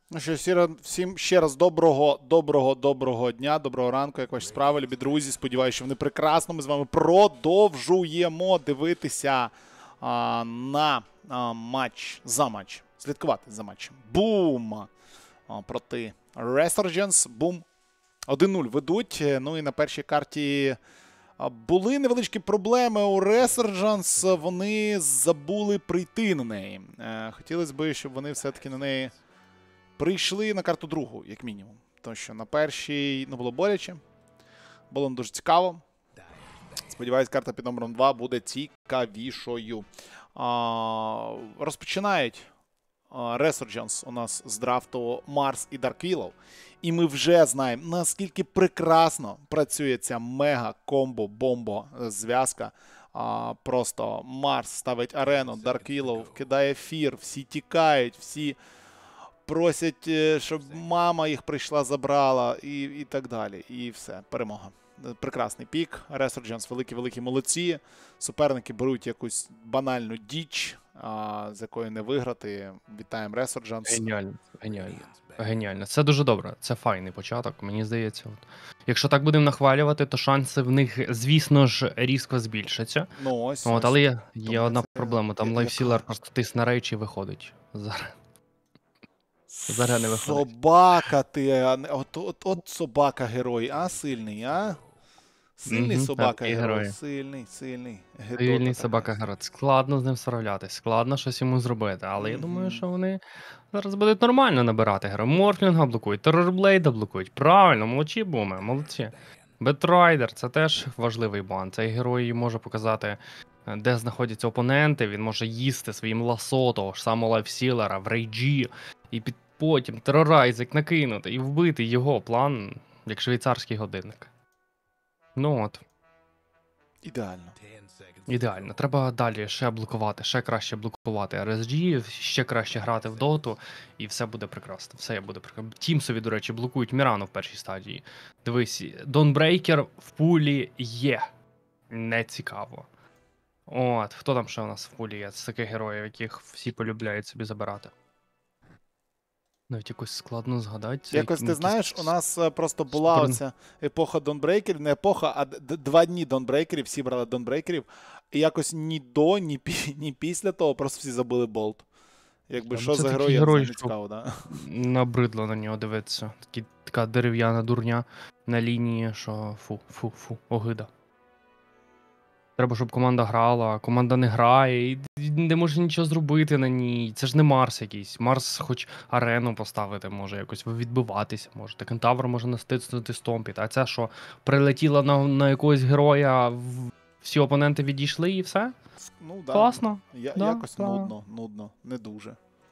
Ну що, всім ще раз доброго дня, доброго ранку, як ваші справи, любі друзі. Сподіваюся, що вони прекрасно. Ми з вами продовжуємо дивитися на матч, слідкувати за матчем. Бум! Проти Resurgence. Бум. 1-0 ведуть. Ну і на першій карті були невеличкі проблеми у Resurgence. Вони забули прийти на неї. Хотілося б, щоб вони все-таки на неї прийшли на карту другу, як мінімум. Тому що на першій було боляче. Було не дуже цікаво. Сподіваюсь, карта під номером 2 буде цікавішою. Розпочинають Resurgence у нас з драфту Марс і Dark Willow. І ми вже знаємо, наскільки прекрасно працює ця мега-комбо-бомбо-зв'язка. Просто Марс ставить арену, Dark Willow кидає ефір, всі тікають, всі просять, щоб мама їх прийшла, забрала і так далі. І все, перемога. Прекрасний пік. Resurgence великі-великі молодці. Суперники беруть якусь банальну діч, з якої не виграти. Вітаємо Resurgence. Геніально, геніально. Геніально. Це дуже добре. Це файний початок, мені здається. Якщо так будемо нахвалювати, то шанси в них, звісно ж, різко збільшаться. Ну, ось. Але є одна проблема. Там лайфсілер просто тисне рейдж і виходить. Зараз не виходить. Собака ти. От собака герой, сильний, Сильний собака-герой. Сильний. Сильний собака-герой. Складно з ним справлятись, складно щось йому зробити. Але я думаю, що вони зараз будуть нормально набирати героїв. Морфлінга блокують, Террорблейда блокують. Правильно, молодці буми, молодці. Бетрайдер — це теж важливий бан. Цей герой може показати, де знаходяться опоненти. Він може їсти своїм ласо того ж самого лайфсілера в рейджі. І потім терорайзик накинути і вбити його. План як швейцарський годинник. Ну от. Ідеально. Треба далі ще блокувати, ще краще блокувати RSG, ще краще грати в доту, і все буде прекрасно. Все буде прекрасно. Тімсові, до речі, блокують Мірану в першій стадії. Дивись, Dawnbreaker в пулі є. Не цікаво. От, хто там ще у нас в пулі є? З таких героїв, яких всі полюбляють собі забирати. Навіть якось складно згадати. Якось ти знаєш, у нас просто була оця епоха Dawnbreakerів, не епоха, а 2 дні Dawnbreakerів, всі брали Dawnbreakerів, і якось ні до, ні після того просто всі забили болт. Якби що за герой, я не цікаво, да? Набридло на нього дивитися. Така дерев'яна дурня на лінії, що фу, огида. Треба, щоб команда грала, а команда не грає, і не може нічого зробити на ній. Це ж не Марс якийсь. Марс хоч арену поставити може, якось відбиватися може. Та Кентавр може настиснути стомпіт. А це що, прилетіла на якогось героя, всі опоненти відійшли і все? Ну, да. Класно. Якось нудно, не дуже.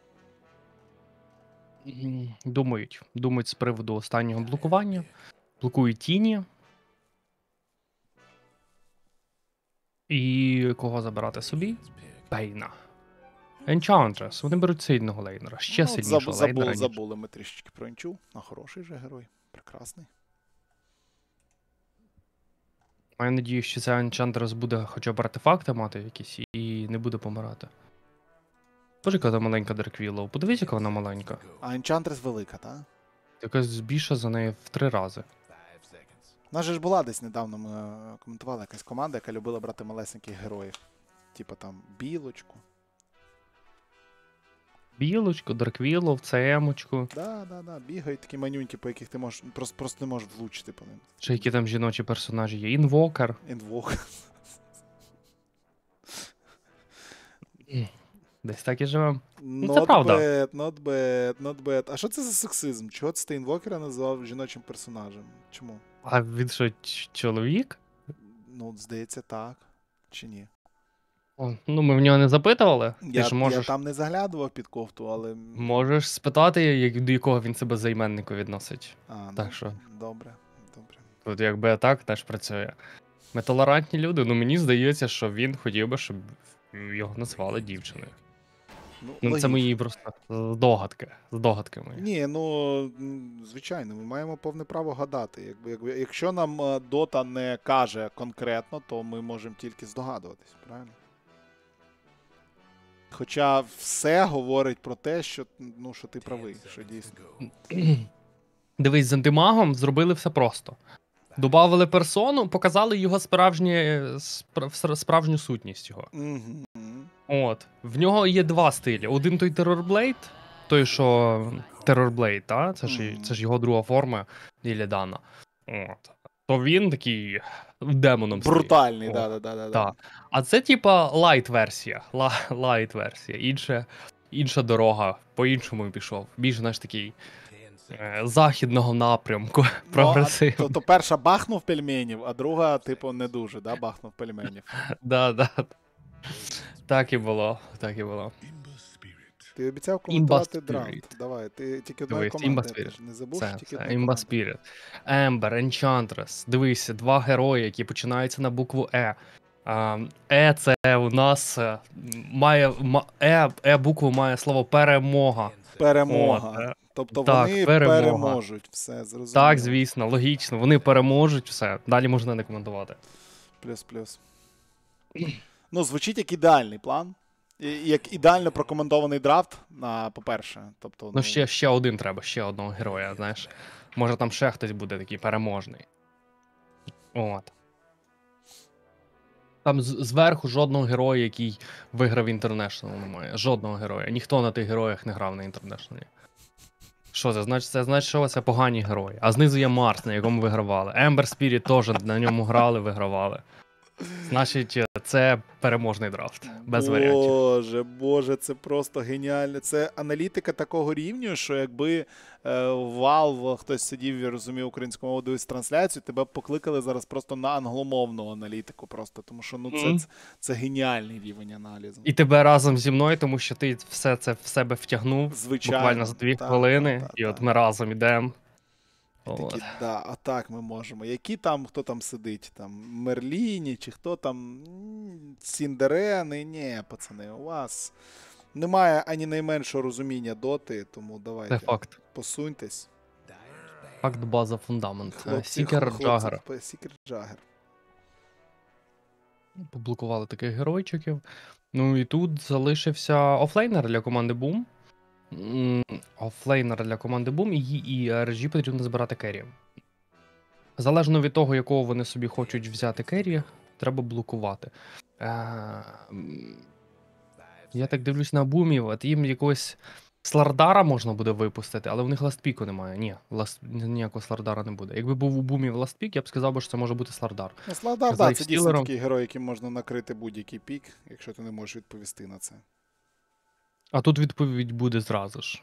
Думають з приводу останнього блокування. Блокують тіні. І кого забирати собі? Пейна. Enchantress. Вони беруть сильного лейнера. Ще сильнішого лейнера. Забули ми трішечки про Енчу. Хороший же герой. Прекрасний. Маю надію, що цей Enchantress буде хоча б артефакти мати якісь і не буде помирати. Боже, яка вона маленька Dark Willow. Подивіться, яка вона маленька. А Enchantress велика, так? Якась більша за неї в 3 рази. У нас же ж була десь недавно, ми коментували якась команда, яка любила брати малесеньких героїв. Типа там Білочку. Білочку, Dark Willow, ЦМ-очку. Да. Бігають такі манюнькі, по яких ти можеш просто не можеш влучити по ним. Чи які там жіночі персонажі є? Інвокер. Десь так і живемо. Це правда. Not bad. А що це за сексизм? Чого це ти інвокера назвав жіночим персонажем? Чому? А він що, чоловік? Ну, здається, так. Чи ні? Ну, ми в нього не запитували. Я там не заглядував під кофту, але... Можеш спитати, до якого він себе займеннику відносить. Так що... Добре. Тут якби так теж працює. Ми толерантні люди, мені здається, що він хотів би, щоб його назвали дівчиною. Це мої просто здогадки мої. Ні, звичайно, ми маємо повне право гадати. Якщо нам Дота не каже конкретно, то ми можемо тільки здогадуватись, правильно? Хоча все говорить про те, що, ну, що ти правий, що дійсно. Дивись, з антимагом зробили все просто. Добавили персону, показали його справжню сутність його. От. В нього є два стилі. Один той Террорблейд, той, що Террорблейд, та? Це ж його друга форма Іллідана. От. То він такий демоном стає. Брутальний, да. А це типа лайт-версія. Лайт-версія. Інша дорога. По-іншому пішов. Більш, знаєш, такий західного напрямку. Прогресивний. Тобто перша бахнув пельменів, а друга, типу, не дуже, да, бахнув пельменів. Да. Так і було. Ти обіцяв коментувати драфт. Давай, ти тільки одної команди. Не забув, що тільки одної команди. Imba Spirit. Ember, Enchantress. Дивися, два герої, які починаються на букву Е. Це у нас букву має слово перемога. Перемога. Тобто так, вони переможуть. Все, зрозуміло. Так, звісно, логічно. Вони переможуть, все. Далі можна не коментувати. Плюс. Ну, звучить як ідеальний план. Як ідеально прокоментований драфт, по-перше. Тобто, ну, ще один треба, ще одного героя, знаєш. Може там ще хтось буде такий переможний. От. Там зверху жодного героя, який виграв International, немає. Жодного героя. Ніхто на тих героях не грав на International. Що це? Значить, що це погані герої. А знизу є Марс, на якому вигравали. Ember Spirit теж на ньому грали, вигравали. Значить, це переможний драфт. Без варіантів. Боже, це просто геніально. Це аналітика такого рівню, що якби Valve хтось сидів і розумів українську мову, дивився трансляцію, тебе б покликали зараз просто на англомовну аналітику. Просто, тому що це геніальний рівень аналізу. І тебе разом зі мною, тому що ти все це в себе втягнув. Звичайно. Буквально за 2 хвилини, і от ми разом ідемо. Такі, а так ми можемо. Хто там сидить? Там Мерліні, чи хто там? Сіндерени? Ні, пацани, у вас немає ані найменшого розуміння доти, тому давайте посуньтесь. Факт, база, фундамент. Сікер Джагер. Сікер Джагер. Поблокували таких геройчиків. Ну і тут залишився офлейнер для команди Boom. Офлейнер для команди Boom, і RG потрібно збирати керрі. Залежно від того, якого вони собі хочуть взяти керрі, треба блокувати. Я так дивлюсь на бумів, от їм якогось Слардара можна буде випустити, але в них ластпіку немає. Ні, ніякого Слардара не буде. Якби був у бумів ластпік, я б сказав, що це може бути Слардар. Слардар, так, це дійсно такий герой, яким можна накрити будь-який пік, якщо ти не можеш відповісти на це. А тут відповідь буде зразу ж.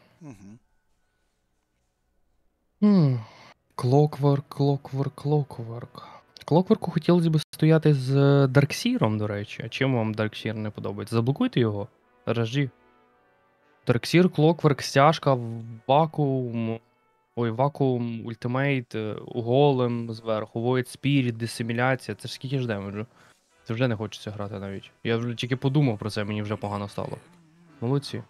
Клокворк. Клокворку хотілося б стояти з Дарксіром, до речі. А чим вам Дарксір не подобається? Заблокуйте його. RG. Дарксір, Клокворк, стяжка, вакуум, ультимейт, голем зверху, Void Spirit, дисиміляція. Це ж скільки ж демеджу? Це вже не хочеться грати навіть. Я вже тільки подумав про це, мені вже погано стало. Молодці.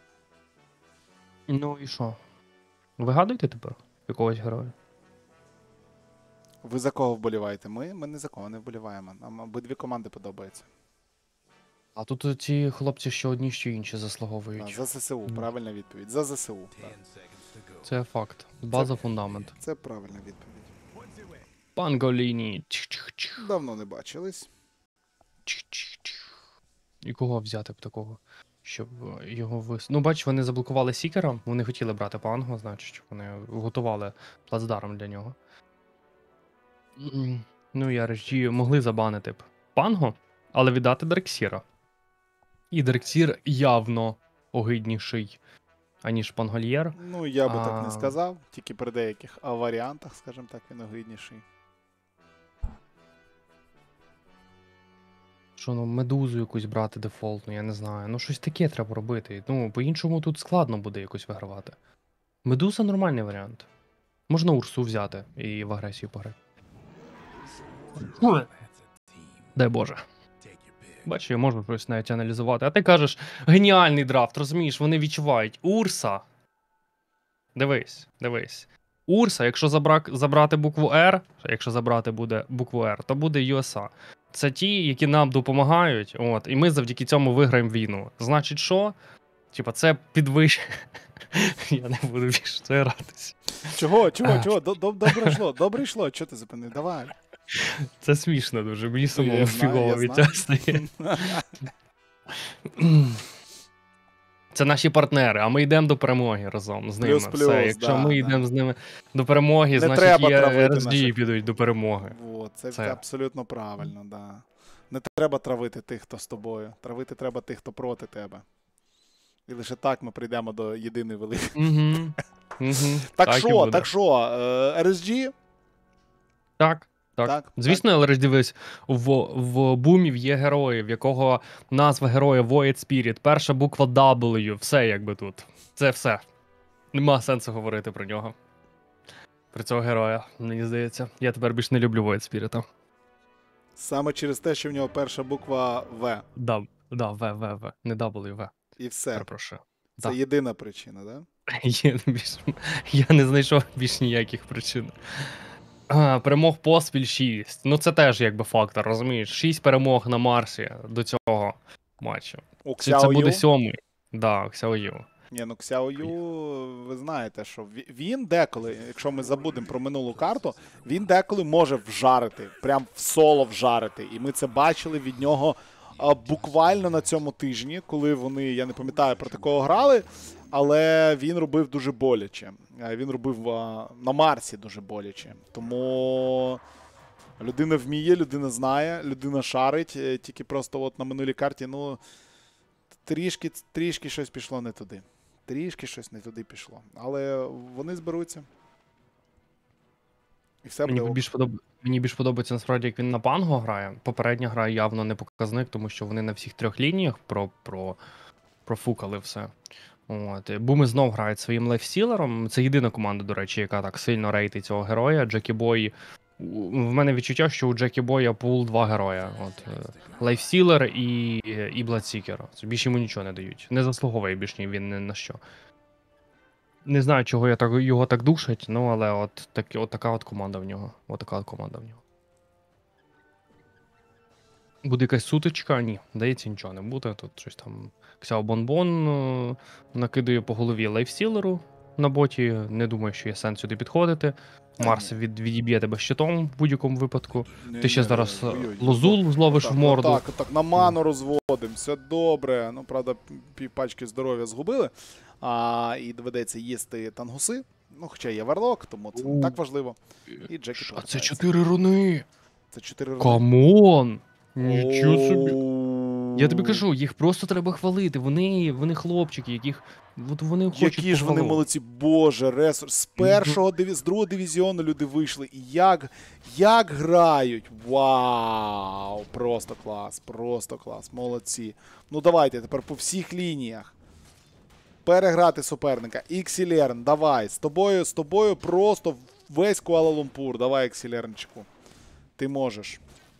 Ну і що? Вигадуйте тепер якогось героя? Ви за кого вболіваєте? Ми не за кого не вболіваємо. Нам обидві команди подобаються. А тут ці хлопці що одні, що інші заслуговують. За ЗСУ, правильна відповідь. За ЗСУ. Так. Це факт. База, фундамент. Це правильна відповідь. Панголіні. Давно не бачились. І кого взяти б такого, щоб його Ну, бач, вони заблокували Сікера, вони хотіли брати Панго, значить, вони готували плацдарм для нього. Ну, і RSG могли забанити б Панго, але віддати Дарксіра. І Дарксір явно огидніший, аніж Пангольєр. Ну, я би так не сказав, тільки при деяких варіантах, скажімо так, він огидніший. Що, ну, медузу якусь брати дефолтну, я не знаю. Ну, щось таке треба робити. Ну, по-іншому тут складно буде якось вигравати. Медуза нормальний варіант. Можна Урсу взяти і в агресію пограти. Дай Боже. Бачу, я можу щось навіть аналізувати. А ти кажеш, геніальний драфт, розумієш, вони відчувають. Урса. Дивись. Урса, якщо забрати букву R, якщо забрати буде букву R, то буде USA. це ті, які нам допомагають, от, і ми завдяки цьому виграємо війну. Значить, що? Типа, це підвищення. Я не буду більше це гратися. Чого? Добре йшло. Чого ти зупинив? Давай. Це смішно дуже, мені самому Я фігово знаю. від цього стає. Це наші партнери, а ми йдемо до перемоги разом з ними. Плюс-плюс, Все, якщо да, ми йдемо з ними до перемоги, Не значить треба і травити RSG наших. підуть до перемоги. О, це Це. абсолютно правильно, да. Не треба травити тих, хто з тобою. Травити треба тих, хто проти тебе. І лише так ми прийдемо до єдиної великої. Угу. Так і що, буде. RSG? Так. Звісно, але ж дивись, в бумів є герої, в якого назва героя Void Spirit, перша буква W, все якби тут. Це все. Нема сенсу говорити про нього. Про цього героя, мені здається. Я тепер більше не люблю Void Spirit. Саме через те, що в нього перша буква В. Да, В. Не W, В. І все. Перепрошую. Це Да. єдина причина, так? Я не знайшов більш ніяких причин. Перемог поспіль 6. Ну це теж якби фактор, розумієш? 6 перемог на Марсі до цього матчу. У Це буде Xiao Yu? 7-й. Да, Xiao. Ні, ну Xiao Yu, ви знаєте, що він деколи, якщо ми забудемо про минулу карту, він деколи може вжарити, прям в соло вжарити. І ми це бачили від нього буквально на цьому тижні, коли вони, я не пам'ятаю, проти кого грали, але він робив дуже боляче. Він робив на Марсі дуже боляче. Тому людина вміє, людина знає, людина шарить, тільки просто от на минулій карті, ну, трішки щось пішло не туди. Трішки щось не туди пішло. Але вони зберуться. І все буде ок. Мені більш подобається насправді, як він на панго грає. Попередня гра явно не показник, тому що вони на всіх трьох лініях профукали все. От. Буми знов грають своїм лайфстілером. Це єдина команда, до речі, яка так сильно рейтить цього героя. Джекі Бой. В мене відчуття, що у Джекі Боя пул 2 героя. Лайфстілер і Бладсікер. Більше йому нічого не дають. Не заслуговує більш ні він ні на що. Не знаю, чого його так душать, ну але от така от команда в нього. Буде якась сутичка? Ні, здається, нічого не буде. Тут щось там Xiao Bonbon накидує по голові лайфстілеру на боті. Не думаю, що є сенс сюди підходити. Марс відіб'є тебе щитом в будь-якому випадку. Ти ще зараз лозул зловиш в морду. Так, на ману розводимо, все добре. Ну, правда, півпачки здоров'я згубили. І доведеться їсти тангуси. Ну, хоча є варлок, тому це не так важливо. І Джекі А повертається. це 4 руни! Це 4 руни. Камон! Нічого собі. Оу. Я тобі кажу, їх просто треба хвалити. Вони хлопчики, яких от вони хочуть Які ж вони похвалу. молодці, боже, ресурс. З другого дивізіону люди вийшли. І як грають. Вау! Просто клас. Молодці. Ну давайте тепер по всіх лініях. Переграти суперника. Іксілерн, давай. З тобою просто весь Куала-Лумпур. Давай, Іксілернчику. Ти можеш.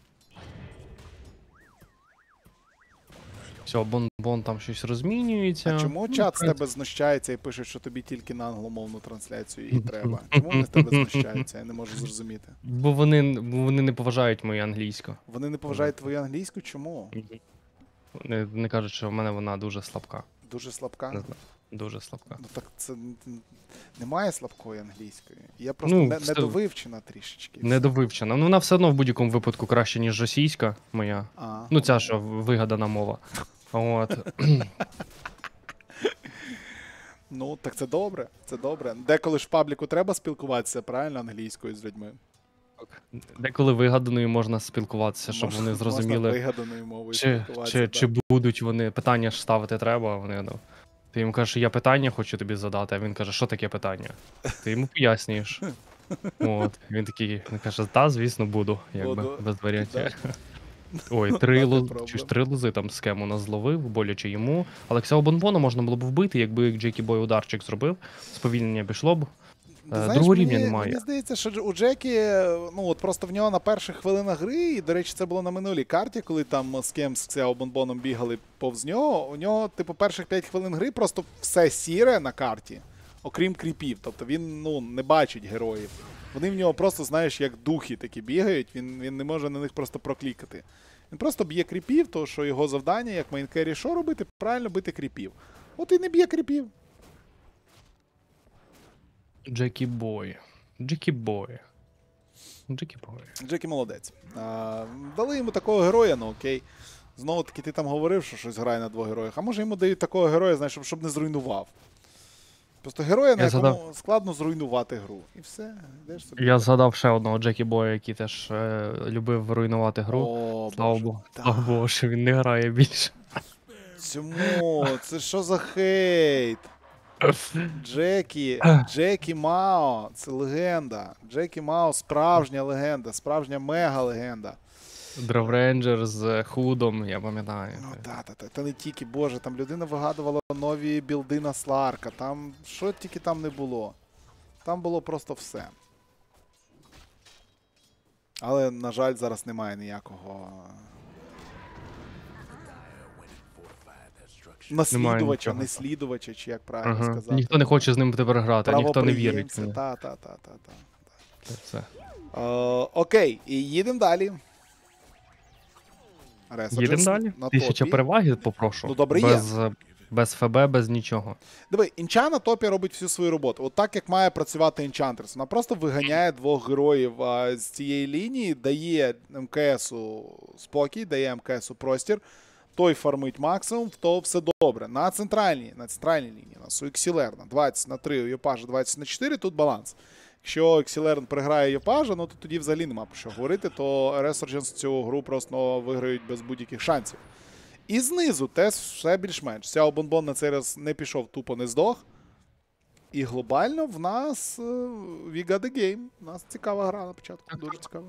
Все, Бон там щось розмінюється. А чому чат з тебе знущається і пише, що тобі тільки на англомовну трансляцію і треба? Чому вони з тебе знущаються? Я не можу зрозуміти. Бо вони не поважають мою англійську. Вони не поважають твою англійську? Чому? Вони кажуть, що в мене вона дуже слабка. Дуже слабка? Не знаю. Дуже слабка. Ну так це немає слабкої англійської. Я просто недовивчена трішечки. Недовивчена. Ну вона все одно в будь-якому випадку краще, ніж російська моя. Ну ця, що вигадана мова. От. Ну, так це добре. Деколи ж в пабліку треба спілкуватися, правильно, англійською з людьми. Деколи вигаданою можна спілкуватися, щоб вони зрозуміли. Можна вигаданою мовою спілкуватися. Чи будуть вони, питання ж ставити треба, вони, ну. Ти йому кажеш, я питання хочу тобі задати, а він каже, що таке питання? Ти йому пояснюєш. От. Він такий, він каже, та, звісно, буду, якби, без варіантів. Ой, 3 лози там з кем у нас зловив, боляче йому. Але Xiao Bonbon можна було б вбити, якби Джекі Бой ударчик зробив, сповільнення пішло б. Другого рівня немає. Мені здається, що у Джекі, ну от просто в нього на перших хвилинах гри, і, до речі, це було на минулій карті, коли там з ким з Xiao Bonboном бігали повз нього, у нього, типу, перших 5 хвилин гри просто все сіре на карті. окрім кріпів. Тобто він, ну, не бачить героїв. Вони в нього просто, знаєш, як духи такі бігають, він не може на них просто проклікати. Він просто б'є кріпів, то що його завдання, як мейнкері, що робити? Правильно бити кріпів. От і не б'є кріпів. Джекі Бой. Джекі Бой. Джекі Бой. Джекі молодець. Дали йому такого героя, ну окей. Знову-таки ти там говорив, що щось грає на двох героях. А може йому дають такого героя, знаєш, щоб не зруйнував. Просто героя, на якому складно зруйнувати гру. І все, йдеш собі. Я згадав ще одного Джекі Боя, який теж любив руйнувати гру. О, Слава Богу. Слава Богу, що він не грає більше. Чому? Це що за хейт? Джекі Мао, це легенда. Джекі Мао справжня легенда, справжня мега-легенда. Дров з худом, я пам'ятаю. Ну та не тільки, боже, там людина вигадувала нові білди на Сларка, там що тільки там не було. Там було просто все. Але, на жаль, зараз немає ніякого наслідувача, неслідувача, чи як правильно сказати. Ніхто не хоче з ним тепер грати, ніхто не вірить. Та. Все. Окей, і їдемо далі. Їдемо далі? 1000 переваги попрошу. Ну, добре, є. Без ФБ, без нічого. Диви, Інча на топі робить всю свою роботу. От так, як має працювати Enchantress. Вона просто виганяє двох героїв з цієї лінії, дає МКСу спокій, дає МКСу простір. Той фармить максимум, то все добре. На центральній лінії у нас у Ексілерна 20-3, у Йопажа 20-4, тут баланс. Якщо Ексілерн приграє Йопажа, ну то тоді взагалі нема про що говорити, то Resurgence цю гру просто виграють без будь-яких шансів. І знизу теж все більш-менш. Сяо Бонбон на цей раз не пішов, тупо не здох. І глобально в нас we got the game. У нас цікава гра на початку, дуже цікава.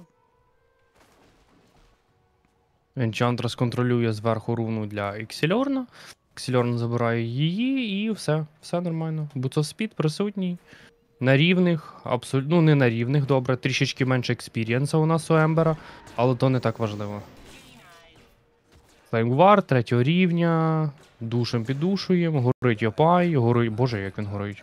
Enchantress контролює зверху руну для Ексільорна. Ексільорн забирає її і все нормально. Буцовспід присутній. На рівних, абсолютно, ну не на рівних, добре, трішечки менше експірієнса у нас у Ембера, але то не так важливо. Флеймгвар 3 рівня, душем піддушуємо, горить Йопай, горить, боже, як він горить.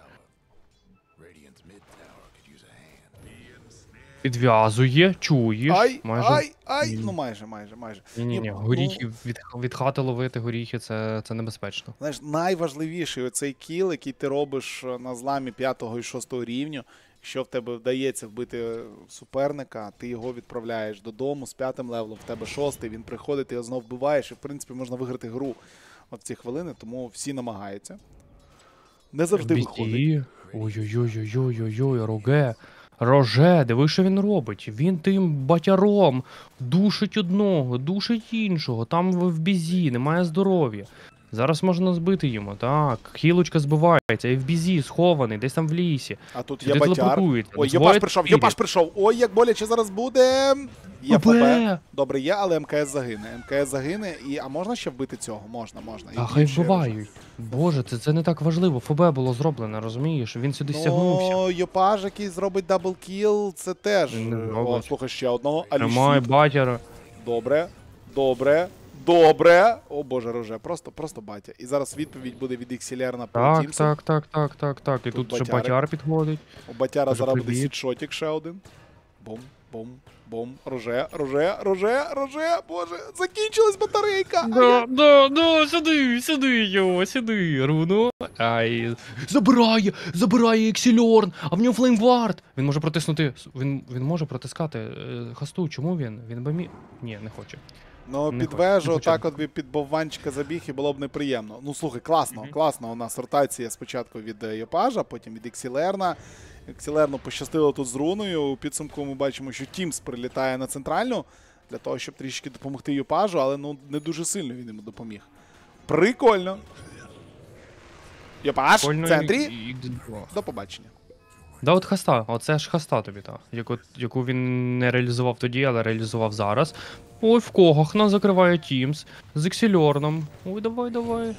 Підв'язує, чуєш? Ну майже. Ні, горіхи, від хати ловити горіхи, це небезпечно. Знаєш, найважливіший оцей кіл, який ти робиш на зламі 5-го і 6-го рівню, якщо в тебе вдається вбити суперника, ти його відправляєш додому з 5-м левелом, в тебе 6-й, він приходить, ти його знов вбиваєш, і в принципі можна виграти гру в ці хвилини, тому всі намагаються. Не завжди виходить. Ой-ой-ой, Роже, диви, що він робить. Він тим батяром душить одного, душить іншого. Там в бізі, немає здоров'я. Зараз можна збити йому, так. Хілочка збивається, і в бізі схований, десь там в лісі. А тут є батяр. Ой, Йопаш прийшов. Ой, як боляче зараз буде. Є ФБ. Добре, є, але МКС загине. А можна ще вбити цього? Можна. А хай вбивають. Боже, це не так важливо. ФБ було зроблено, розумієш? Він сюди стягнувся. Ну, Йопаж, який зробить даблкіл, це теж. О, слухай, ще одного. Тримай батяра. Добре. О боже, Роже, просто батя. І зараз відповідь буде від Ексілерна по Тімсу. Так. І тут ще батяр підходить. У батяра зараз буде сітшотик ще один. Бом. Роже. Боже, закінчилась батарейка. Да, сюди, руну. Ай. Забирає Ексільорн, а в нього Флеймвард. Він може протиснути, він може протискати хасту. Чому він? Він би міг? Ні, не хоче. Ну, під вежу, так от під бовванчика забіг і було б неприємно. Ну, слухай, класно. У нас ротація спочатку від Йопажа, потім від Ексілерна. Ексілерну пощастило тут з руною. У підсумку ми бачимо, що Тімс прилітає на центральну для того, щоб трішки допомогти Йопажу, але ну не дуже сильно він йому допоміг. Прикольно. Йопаж в центрі. До побачення. Да, от хаста, оце ж хаста тобі, та, яку він не реалізував тоді, але реалізував зараз. Ой, в когах нас закриває Тімс з Ексільорном. Ой, давай.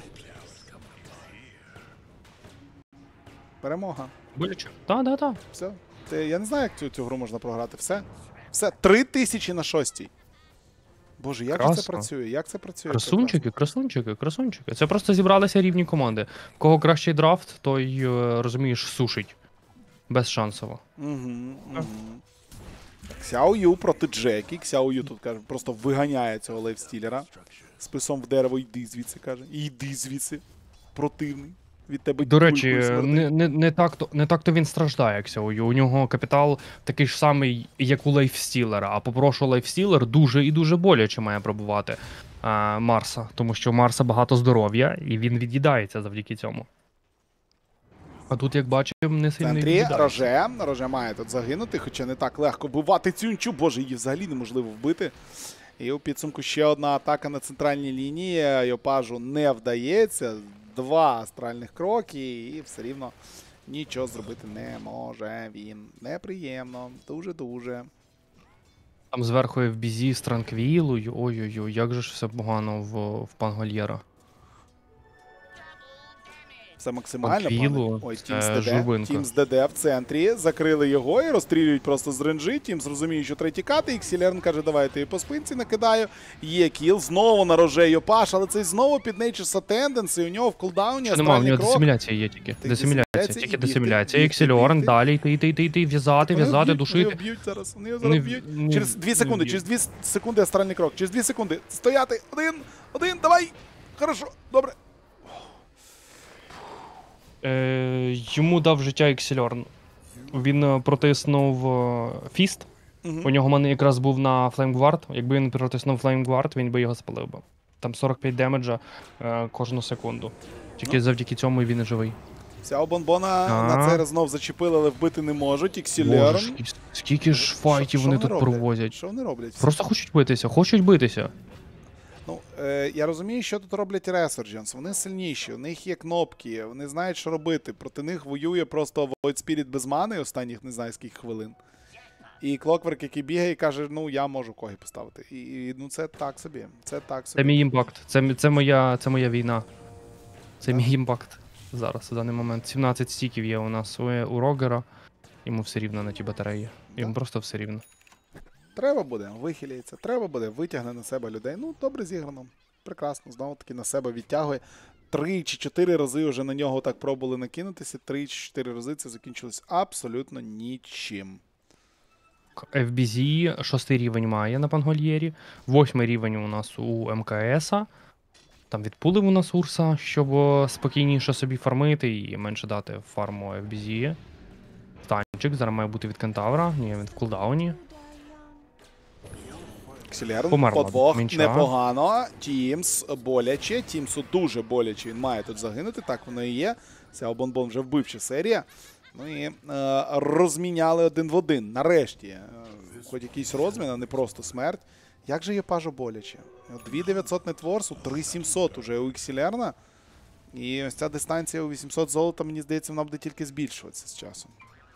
Перемога. Боляче. Так. Все. Я не знаю, як цю гру можна програти. Все. 3000 на 6-й. Боже, як же Красно. це працює? Як це працює? Красунчики, красунчики, красунчики. Це просто зібралися рівні команди. В кого кращий драфт, той, розумієш, сушить. Безшансово. Ксяо Ю проти Джекі. Ксяо Ю тут, каже, просто виганяє цього лейфстілера. Списом в дерево, йди звідси, каже. Йди звідси. Противний. Від тебе До речі, кулькою смердить. не так-то він страждає, Ксяою. У нього капітал такий ж самий, як у лейфстілера. А попрошу лейфстілер дуже і дуже боляче має пробувати Марса. Тому що у Марса багато здоров'я, і він від'їдається завдяки цьому. А тут, як бачимо, не В сильно центрі від'їдається. Роже. Роже має тут загинути, хоча не так легко вбивати Цюнчу. Боже, її взагалі неможливо вбити. І у підсумку ще одна атака на центральній лінії. Йопажу не вдається. 2 астральних кроки, і все рівно нічого зробити не може він. Неприємно. Дуже-дуже. Там зверху FBZ з Транквілою. Ой-ой-ой, як же ж все погано в Пангольєра. Все максимально Панквілу, пане. Ой, це Тімс ДД. журбинка. Тімс ДД в центрі. Закрили його і розстрілюють просто з ренджі. Тімс розуміє, що треба тікати. І Ксілерн каже, давайте я по спинці накидаю. Є кіл. Знову на Роже Йопаш, але цей знову під Nature's Attendance. І у нього в кулдауні Нема, в астральний нього крок. десиміляція є тільки. Десиміляція, тільки і десиміляція. бігти, Ексельорн, бігти. далі, йти, в'язати, Вони в'язати, вб'ють, душити. Вони вб'ють зараз. Вони його зараз Не- вб'ють. Через 2 секунди, вб'ють. через 2 секунди астральний крок. Через 2 секунди. Стояти. Один, давай. Хорошо, добре. Йому дав життя Ексельорн. Він протиснув фіст. У нього мене якраз був на Флеймгвард. Якби він протиснув Флеймгвард, він би його спалив би. Там 45 демеджа кожну секунду. Тільки завдяки цьому він і живий. Вся Бонбона на цей раз знов зачепили, але вбити не можуть. Боже, Іксілерн. скільки ж файтів вони тут провозять. Що вони роблять? Просто хочуть битися. Ну, я розумію, що тут роблять Resurgence. Вони сильніші, у них є кнопки, вони знають, що робити. Проти них воює просто Void Spirit без мани останніх не знаю скільки хвилин. І Clockwork, який бігає і каже, ну я можу коги поставити. І ну це так собі. Це так собі. Це мій імпакт. Це моя війна. Це мій імпакт зараз, в даний момент. 17 стіків є у нас у Рогера. Йому все рівно на ті батареї. Йому просто все рівно. Треба буде, вихиляється. Треба буде, витягне на себе людей. Ну, добре зіграно. Прекрасно. Знову таки на себе відтягує. 3 чи 4 рази вже на нього так пробували накинутися. 3 чи 4 рази це закінчилось абсолютно нічим. FBZ 6 рівень має на Пангольєрі. 8 рівень у нас у МКСа. Там відпулив у нас Урса, щоб спокійніше собі фармити і менше дати фарму FBZ. Станчик зараз має бути від Кентавра. Ні, він в кулдауні. Ксілерн, Померла подвох, Мінча. непогано. Тімс боляче. Тімсу дуже боляче. Він має тут загинути, так воно і є. Ця Бонбон вже вбивча серія. Ну і розміняли 1 в 1. Нарешті. Хоч якийсь розмін, а не просто смерть. Як же є пажу боляче? 2900 нетворсу, 3700 уже у Іксілерна. І ось ця дистанція у 800 золота, мені здається, вона буде тільки збільшуватися з часом.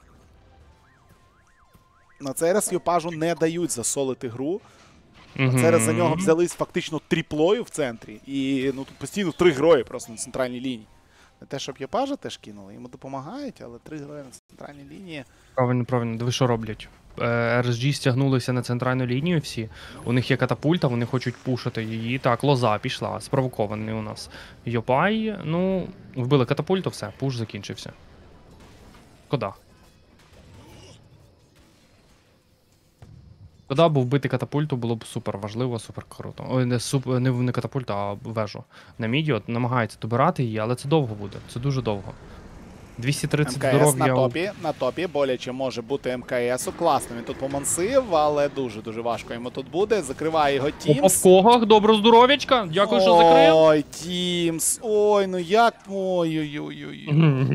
На цей раз Йопажу не дають засолити гру. На цей раз за нього взялись фактично тріплою в центрі. І ну, тут постійно 3 герої просто на центральній лінії. Не те, щоб Йопажа теж кинули, йому допомагають, але 3 герої на центральній лінії. Правильно. Диви, що роблять. RSG стягнулися на центральну лінію всі. У них є катапульта, вони хочуть пушити її. Так, лоза пішла, спровокований у нас. Йопай, ну, вбили катапульту, все, пуш закінчився. Шкода. Шкода, бо вбити катапульту було б супер важливо, супер круто. Ой, не катапульту, а вежу. На міді от намагаються добирати її, але це довго буде, це дуже довго. 230 МКС здоров'я. на топі, боляче може бути МКСу. Класно, він тут помансив, але дуже-дуже важко йому тут буде. Закриває його Опа, в Тімс. когах, добро здоров'ячка, дякую, що закрив. Ой, Тімс, ой, ну як, ой-ой-ой.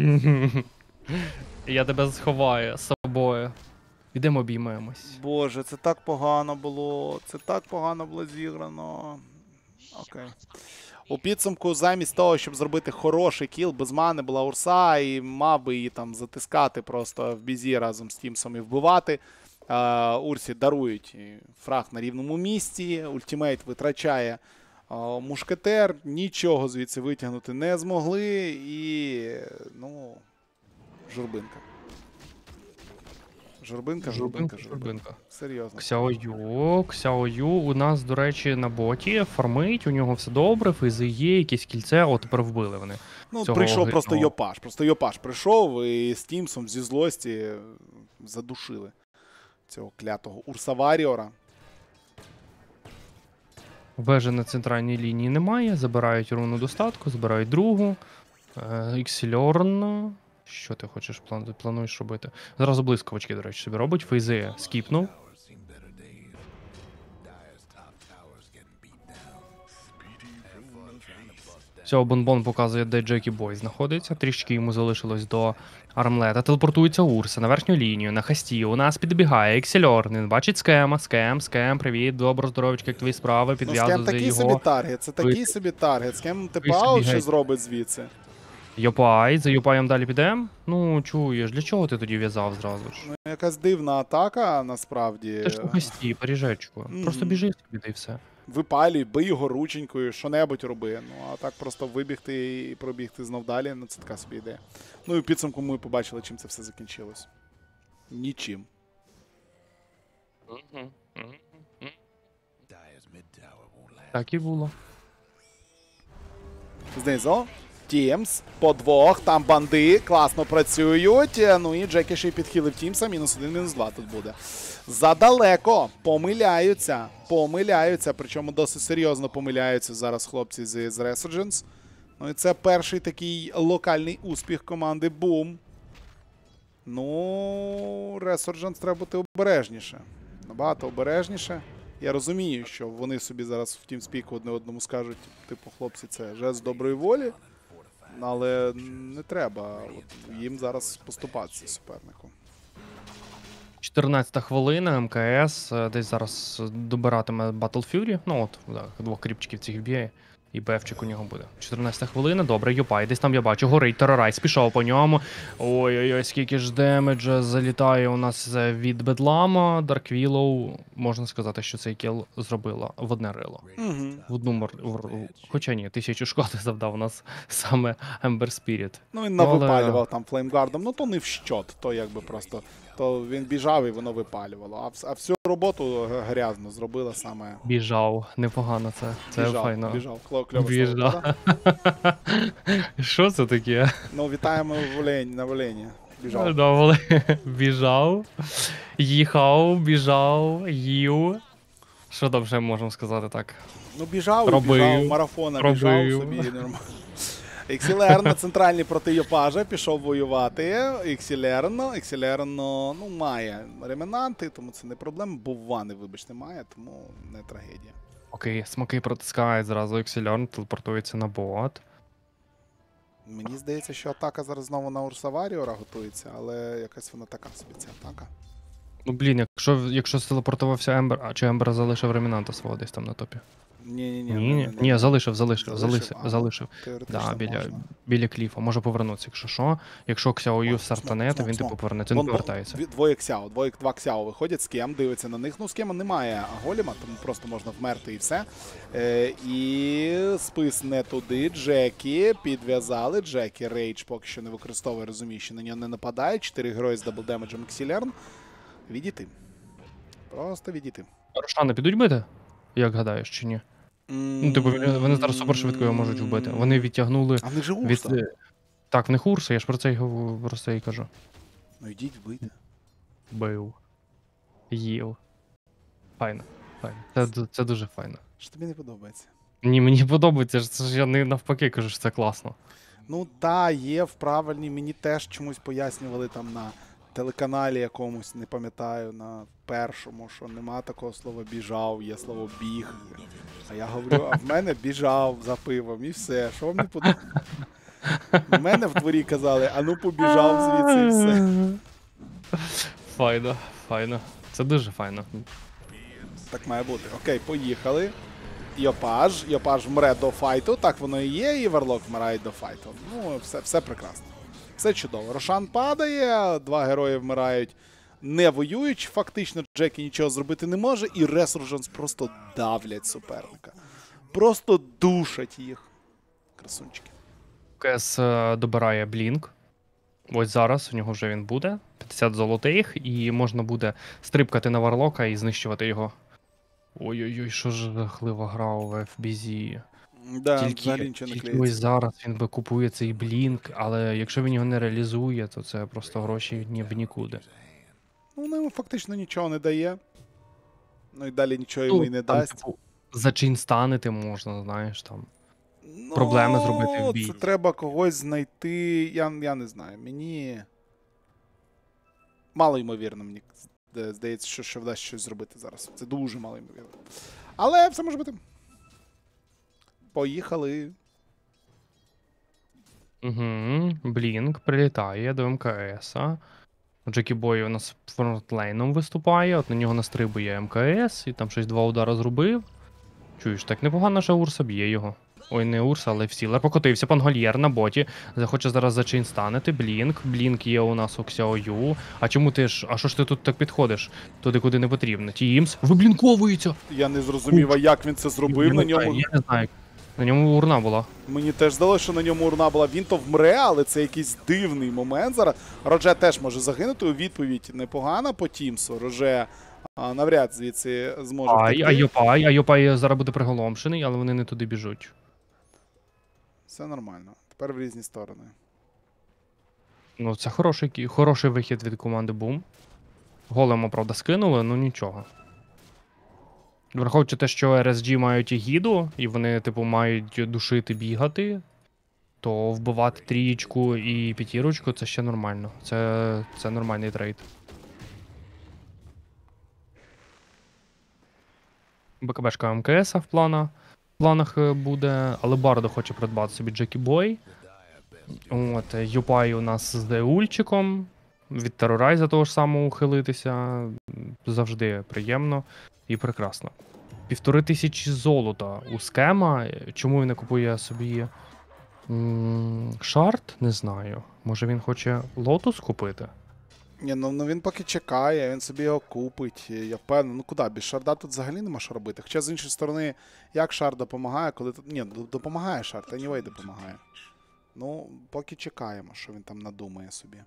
Я тебе сховаю з собою. Ідемо обіймаємось. Боже, це так погано було, це так погано було зіграно. Окей. У підсумку, замість того, щоб зробити хороший кіл, без мани була Урса, і мав би її там затискати просто в бізі разом з Тімсом і вбивати. Урсі дарують фраг на рівному місці, ультимейт витрачає мушкетер, нічого звідси витягнути не змогли і, ну, журбинка. Журбинка. Серйозно. Ксяою у нас, до речі, на боті фармить, у нього все добре, фейзи є, якесь кільце, о, тепер вбили вони. Ну, Цього прийшов просто огидного. Йопаш. Просто Йопаш прийшов і з Тімсом зі злості задушили цього клятого Урса Варіора. Вежі на центральній лінії немає, забирають руну достатку, забирають другу. Іксільорн. Що ти хочеш плануєш робити? Зразу блискавочки, до речі, собі робить. Фейзи скіпнув. Цього Бонбон показує, де Джекі Бой знаходиться. Трішки йому залишилось до армлета. Телепортується Урса на верхню лінію, на хасті. У нас підбігає Іксельорн. Він бачить скема. Скем, привіт, добро, здоровечки, як твої справи, Ну, підв'язує Скем такий його. собі таргет, це такий собі таргет. Скем типа ще зробить звідси. Йопай, за Йопаєм далі підем? Ну, чуєш, для чого ти тоді в'язав зразу ж? Ну, якась дивна атака, насправді. Ти ж у хасті, поріжечку. Просто біжи собі, та й все. Випалюй, бий його рученькою, що-небудь роби. Ну, а так просто вибігти і пробігти знов далі, ну це така собі ідея. Ну і в підсумку ми побачили, чим це все закінчилось. Нічим. Так і було. Знизу. Тімс, по двох, там банди, класно працюють. Ну і Джекі ще й підхилив Тімса, -1, -2 тут буде. Задалеко, помиляються, причому досить серйозно помиляються зараз хлопці з Resurgence. Ну і це перший такий локальний успіх команди Boom. Ну, Resurgence треба бути обережніше. Набагато обережніше. Я розумію, що вони собі зараз в тімспіку одне одному скажуть, типу, хлопці, це жест доброї волі. Але не треба їм зараз поступатися супернику. 14-та хвилина, МКС десь зараз добиратиме Battle Fury. Ну от, так, двох кріпчиків цих б'є. І БФчик у нього буде. 14-та хвилина, добре, Йопай, десь там я бачу, горить Терорайз, пішов по ньому. Ой-ой-ой, скільки ж демеджа залітає у нас від Бедлама. Dark Willow, можна сказати, що цей кіл зробила в одне рило. В одну хоча ні, 1000 шкоди завдав у нас саме Ember Spirit. Ну він навипалював там флеймгардом, ну то не в щот, то якби просто, то він біжав і воно випалювало. А всю роботу грязно зробила саме... Біжав, непогано це. Це біжав, файно. Біжав, кльово Біжав. слово, да? Що це таке? Ну вітаємо на Волені. Біжав. Добре. Біжав, їхав, біжав, їв. Що там ще можемо сказати так? Ну біжав, Робив. біжав, марафона біжав собі нормально. XLR на центральній проти Йопажа пішов воювати. XLR, ну, має ремінанти, тому це не проблема. Бувани, вибачте, має, тому не трагедія. Окей, смоки протискають зразу, Ексельорн телепортується на бот. Мені здається, що атака зараз знову на Урса Варіора готується, але якась вона така собі ця атака. Ну блін, якщо телепортувався Ембер, а чи Ембер залишив ремінанта свого десь там на топі? Ні, залишив. Да, біля кліфа. Може повернутися, якщо що. Якщо Ксяою стартане, то він типу повернеться, він повертається. Два Ксяо виходять, Скем дивиться на них. Ну, Скема немає голіма, тому просто можна вмерти і все. І спис не туди. Джекі підв'язали. Джекі рейдж поки що не використовує, розуміє, що на нього не нападає. 4 герої з даблдемеджем Іксільорн. Відійти. Просто відійти. Рошана підуть бити? Як гадаєш, чи ні? Ну, типу, вони зараз супершвидко його можуть вбити. Вони відтягнули... А в них же Урса. Так, в них Урса, я ж про це і кажу. Ну йдіть, вбийте. Бив. Їв. Файно. Це дуже файно. Що тобі не подобається? Ні, мені подобається, це ж я не навпаки кажу, що це класно. Ну та, є в правильній, мені теж чомусь пояснювали там на телеканалі якомусь, не пам'ятаю, на першому, що нема такого слова біжав, є слово біг. А я говорю, а в мене біжав за пивом і все. Що вам не подобається? В мене в дворі казали, а ну побіжав звідси і все. Файно. Це дуже файно. Так має бути. Окей, поїхали. Йопаж вмре до файту, так воно і є, і Варлок вмирає до файту. Ну, все прекрасно. Все чудово. Рошан падає, 2 герої вмирають не воюючи. Фактично Джекі нічого зробити не може, і Resurgence просто давлять суперника. Просто душать їх. Красунчики. КС добирає Блінк. Ось зараз у нього вже він буде. 50 золотих, і можна буде стрибкати на варлока і знищувати його. Ой-ой-ой, що ж жахлива гра у FBZ. Да, взагалі нічого не Тільки ось клеїться. зараз він би купує цей блінк, але якщо він його не реалізує, то це просто гроші ні в нікуди. Ну, воно йому фактично нічого не дає. Ну і далі нічого йому і не там, дасть. типу, за чин станити можна, знаєш, там. Ну, проблеми зробити в бій. Це треба когось знайти. Я не знаю. Мені мало ймовірно, мені здається, що вдасть щось зробити зараз. Це дуже мало ймовірно. Але все може бути. Поїхали. Угу, блінк прилітає до МКСа. Джекі Бой у нас фронтлейном виступає, от на нього настрибує МКС, і там щось 2 удари зробив. Чуєш, так непогано, що Урса б'є його. Ой, не Урса, але Всілер покотився, Пангольєр на боті. Захоче зараз за чин станити. Блінк є у нас у Ксяою. А чому ти ж, а що ж ти тут так підходиш? Туди, куди не потрібно. Тімс виблінковується! Я не зрозумів, а як він це зробив на ньому. Я не знаю. На ньому урна була. Мені теж здалося, що на ньому урна була. Він то вмре, але це якийсь дивний момент зараз. Роже теж може загинути. У відповідь непогана по Тімсу. Роже навряд звідси зможе втекти. Айопай зараз буде приголомшений, але вони не туди біжуть. Все нормально. Тепер в різні сторони. Ну, це хороший вихід від команди Boom. Голема, правда, скинули, ну нічого. Враховуючи те, що RSG мають гіду, і вони, типу, мають душити, бігати, то вбивати трієчку і п'ятірочку це ще нормально. Це нормальний трейд. БКБшка МКС в планах буде, але Бардо хоче придбати собі Джекі Бой. От, Юпай у нас з ульчиком. Від Терорайза того ж самого ухилитися. Завжди приємно і прекрасно. 1500 золота у скема. Чому він не купує собі шарт? Не знаю. Може він хоче лотус купити? Ні, ну він поки чекає, він собі його купить. Я впевнений, ну куди? Без шарда тут взагалі нема що робити. Хоча, з іншої сторони, як шар допомагає, коли тут. Ні, допомагає шар, та anyway допомагає. Ну, поки чекаємо, що він там надумає собі.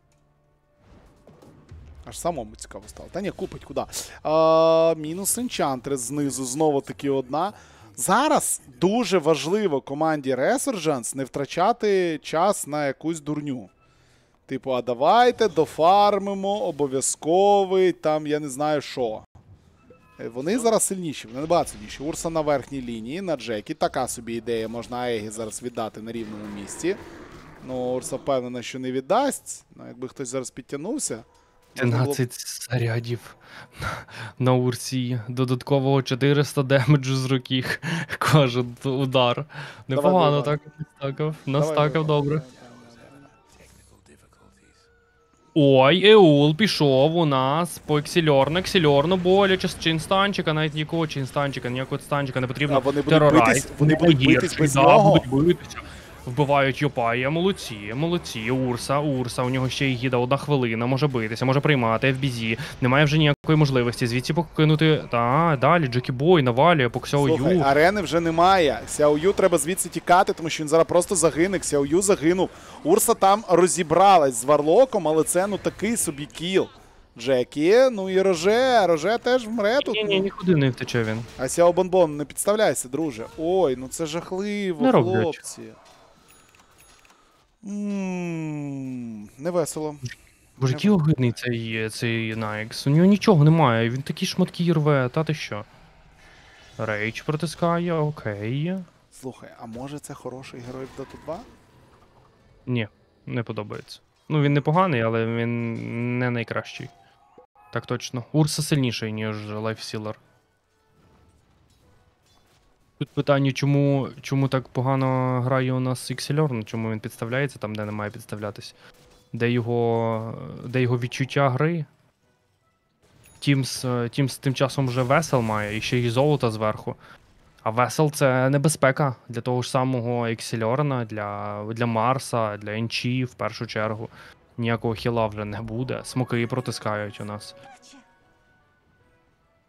Аж самому цікаво стало. Та ні, купить куди. Мінус Енчантрес знизу знову таки одна. Зараз дуже важливо команді Resurgence не втрачати час на якусь дурню. Типу, а давайте дофармимо обов'язковий там, я не знаю що. Вони зараз сильніші, вони набагато сильніші. Урса на верхній лінії, на Джекі. Така собі ідея, можна Егі зараз віддати на рівному місці. Ну, Урса впевнена, що не віддасть. Ну, якби хтось зараз підтягнувся. 13 зарядів на Урсі. Додаткового 400 демеджу з руки. Кожен удар. Непогано так настакав. Настакав добре. Ой, Еул пішов у нас по Ексельорну. Ексельорну боляче з чинстанчика, навіть нікого чинстанчика, ніякого станчика не потрібно. А вони будуть битись, вони будуть битись без да, нього. будуть битися. Вбивають Йопая, молодці, Урса, у нього ще й гіда 1 хвилина, може битися, може приймати, FBZ, немає вже ніякої можливості, звідси покинути, далі, Джекі Бой навалює по Ксяою. Слухай, арени вже немає, Ксяою треба звідси тікати, тому що він зараз просто загине, Ксяою загинув. Урса там розібралась з Варлоком, але це ну такий собі кіл. Джекі, ну і Роже теж вмре тут. Ні, нікуди не втече він. А Сяо Бонбон, не підставляйся, друже. Ой, ну це жахливо, Не роблять. хлопці. Не весело. Боже, який огидний цей Найкс. У нього нічого немає, він такі шматки й рве, та ти що? Рейдж протискає, окей. Слухай, а може це хороший герой в Dota 2? Ні, не подобається. Ну він непоганий, але він не найкращий. Так точно. Урса сильніший, ніж Лайфсілер. Тут питання, чому так погано грає у нас Іксельорн, чому він підставляється там, де не має підставлятись. Де його відчуття гри. Тімс тим часом вже весел має, і ще й золото зверху. А весел це небезпека для того ж самого Ексельорна, для Марса, для Енчі в першу чергу. Ніякого хіла вже не буде. Смоки протискають у нас.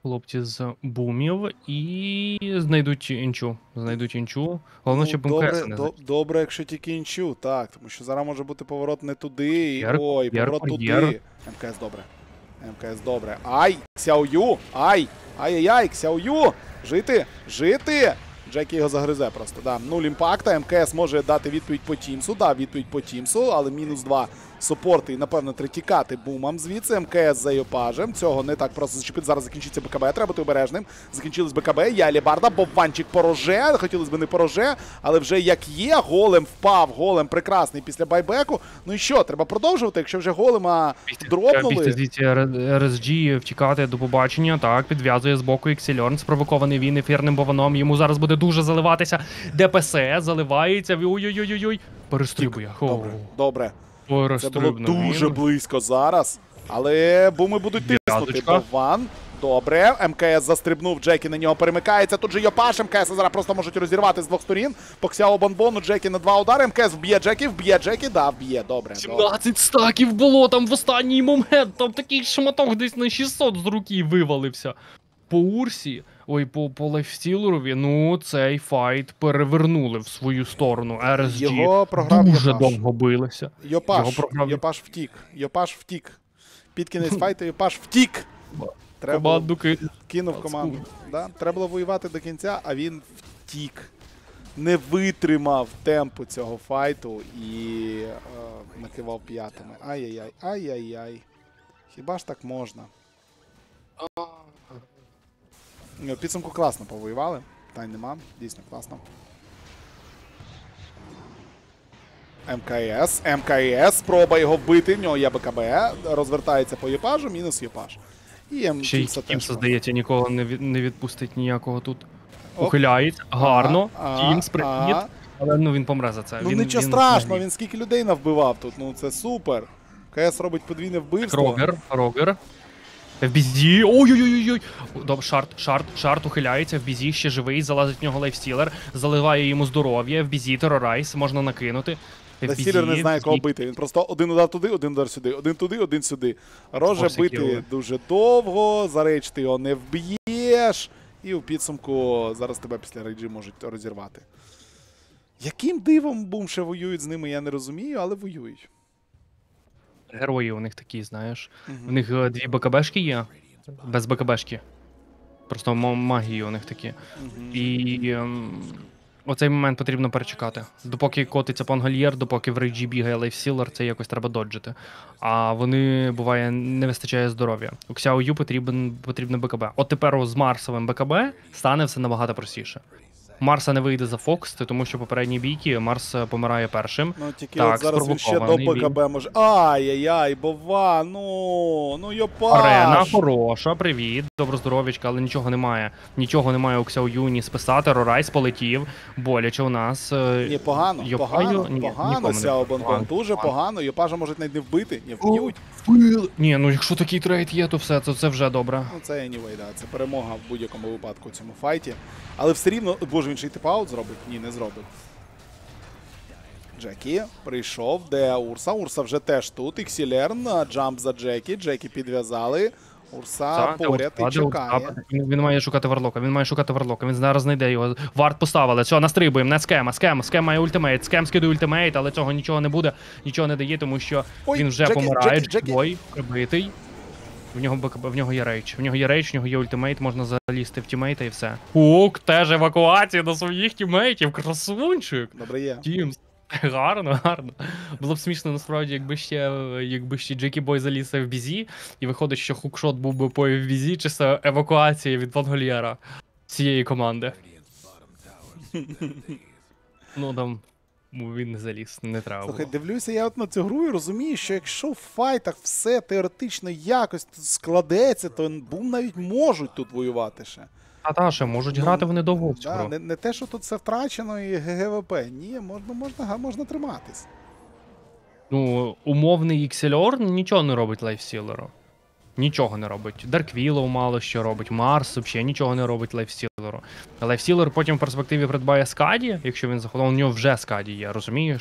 хлопці з бумів і знайдуть інчу. Головне, щоб МКС добре, не знайшли. добре, якщо тільки інчу, так, тому що зараз може бути поворот не туди, і, ой, Кур'єр, поворот кур'єр. туди. МКС добре. МКС добре. Ай, Ксяою, ай-яй-яй, Ксяою, жити. Джекі його загризе просто, да. 0 імпакта, МКС може дати відповідь по Тімсу, да, відповідь по Тімсу, але мінус 2 супорти і, напевно, треба тікати бумам звідси. МКС за Йопажем, цього не так просто зачепити, зараз закінчиться БКБ, треба бути обережним. Закінчилось БКБ, є Алібарда, Бобванчик пороже, хотілося б не пороже, але вже як є, голем впав, голем прекрасний після байбеку. Ну і що, треба продовжувати, якщо вже голема дропнули. Бігти звідси RSG, втікати до побачення, так, підв'язує з боку Іксельорн, спровокований він ефірним бованом, йому зараз буде дуже заливатися. ДПС заливається, ой-ой-ой-ой, перестрибує. Добре. Це було Перестрибнув дуже він. близько зараз, але буми будуть тиснути. В'язочка. Бован. Добре, МКС застрибнув, Джекі на нього перемикається. Тут же Йопаш, МКС зараз просто можуть розірвати з двох сторін. По Ксяо Бонбону, Джекі на 2 удари, МКС вб'є Джекі, да, вб'є, добре. 17 стаків було там в останній момент, там такий шматок десь на 600 з руки вивалився. По Урсі, по Лайфстілерові, ну цей файт перевернули в свою сторону. RSG Його програв дуже Йопаш. довго билися. Йопаш втік. Під кінець файту Йопаш втік. Треба було- Команду кинув команду. Да? Треба було воювати до кінця, а він втік. Не витримав темпу цього файту і накивав п'ятами. Ай-яй-яй. Хіба ж так можна? В підсумку класно повоювали. Питань нема. Дійсно класно. МКС. Спроба його вбити. В нього є БКБ. Розвертається по Єпажу. Мінус Єпаж. І Ще й Тімса Тімса, теж. здається, нікого не відпустить ніякого тут. Оп. Ухиляється. Гарно. Тімс, привіт. Ага. Але ну він помре за це. Ну нічого страшного, він скільки людей навбивав тут. Ну це супер. КС робить подвійне вбивство. Рогер. FBZ. Ой-ой-ой-ой. Добре, шарт ухиляється. FBZ ще живий, залазить в нього лайфстілер, заливає йому здоров'я. FBZ, терорайс, можна накинути. Лайфстілер не знає, кого бити. Він просто один удар туди, один удар сюди. Один туди, один сюди. Роже бити дуже довго, за рейдж ти його не вб'єш. І у підсумку зараз тебе після рейджі можуть розірвати. Яким дивом бум ще воюють з ними, я не розумію, але воюють. Герої у них такі, знаєш. У них 2 БКБшки є, без БКБшки. Просто магії у них такі. І оцей момент потрібно перечекати. Допоки котиться Пангольєр, допоки в рейджі бігає лайфсілер, це якось треба доджити. А вони, буває, не вистачає здоров'я. У Ксяо Ю потрібно БКБ. От тепер з Марсовим БКБ стане все набагато простіше. Марса не вийде за Фокс, тому що попередній бійки Марс помирає першим. Ну тільки так, от зараз він ще до БКБ може. Ай-яй-яй, Бова, ну Йопаш. Арена хороша, привіт, доброздоров'ячка, але нічого немає. Нічого немає у Ксяо Ю ні списати, Рорайс полетів, боляче у нас. Ні, погано, Сяо Бонбон, дуже погано, Йопажа можуть навіть не вбити, не вб'ють. Ні, ну якщо такий трейд є, то все, це вже добре. Ну це anyway, да, це перемога в будь-якому випадку у цьому файті. Але все рівно, боже, він ще й тип-аут зробить? Ні, не зробив. Джекі прийшов, де Урса? Урса вже теж тут. Іксілерн, джамп за Джекі, Джекі підв'язали. Урса поряд і чекає. Він має шукати варлока, він зараз знайде його. Варт поставили, все, настрибуємо, не скем має ультимейт, скем скидує ультимейт, але цього нічого не буде, нічого не дає, тому що він вже помирає, Джекбой прибитий. В нього є рейдж, в нього є ультимейт, можна залізти в тімейта і все. Ук, теж евакуація до своїх тімейтів, красунчик! Добре є. Тімс. Гарно. Було б смішно насправді, якби ще Джекі Бой заліз в FBZ, і виходить, що хукшот був би по FBZ, чи це евакуація від Пангольєра цієї команди. Ну там він не заліз, не треба було. Слухай, дивлюся я от на цю гру і розумію, що якщо в файтах все теоретично якось складеться, то бум навіть можуть тут воювати ще. Ще можуть грати вони довго в цю гру. Не те, що тут все втрачено і ГГВП. Ні, можна триматись. Ну, умовний Іксельорн нічого не робить лайфсілеру. Нічого не робить. Дарквілов мало що робить, Марс взагалі нічого не робить лайфсілеру. Лайфсілер потім в перспективі придбає Скаді, якщо він заходив, у нього вже Скаді є, розумієш?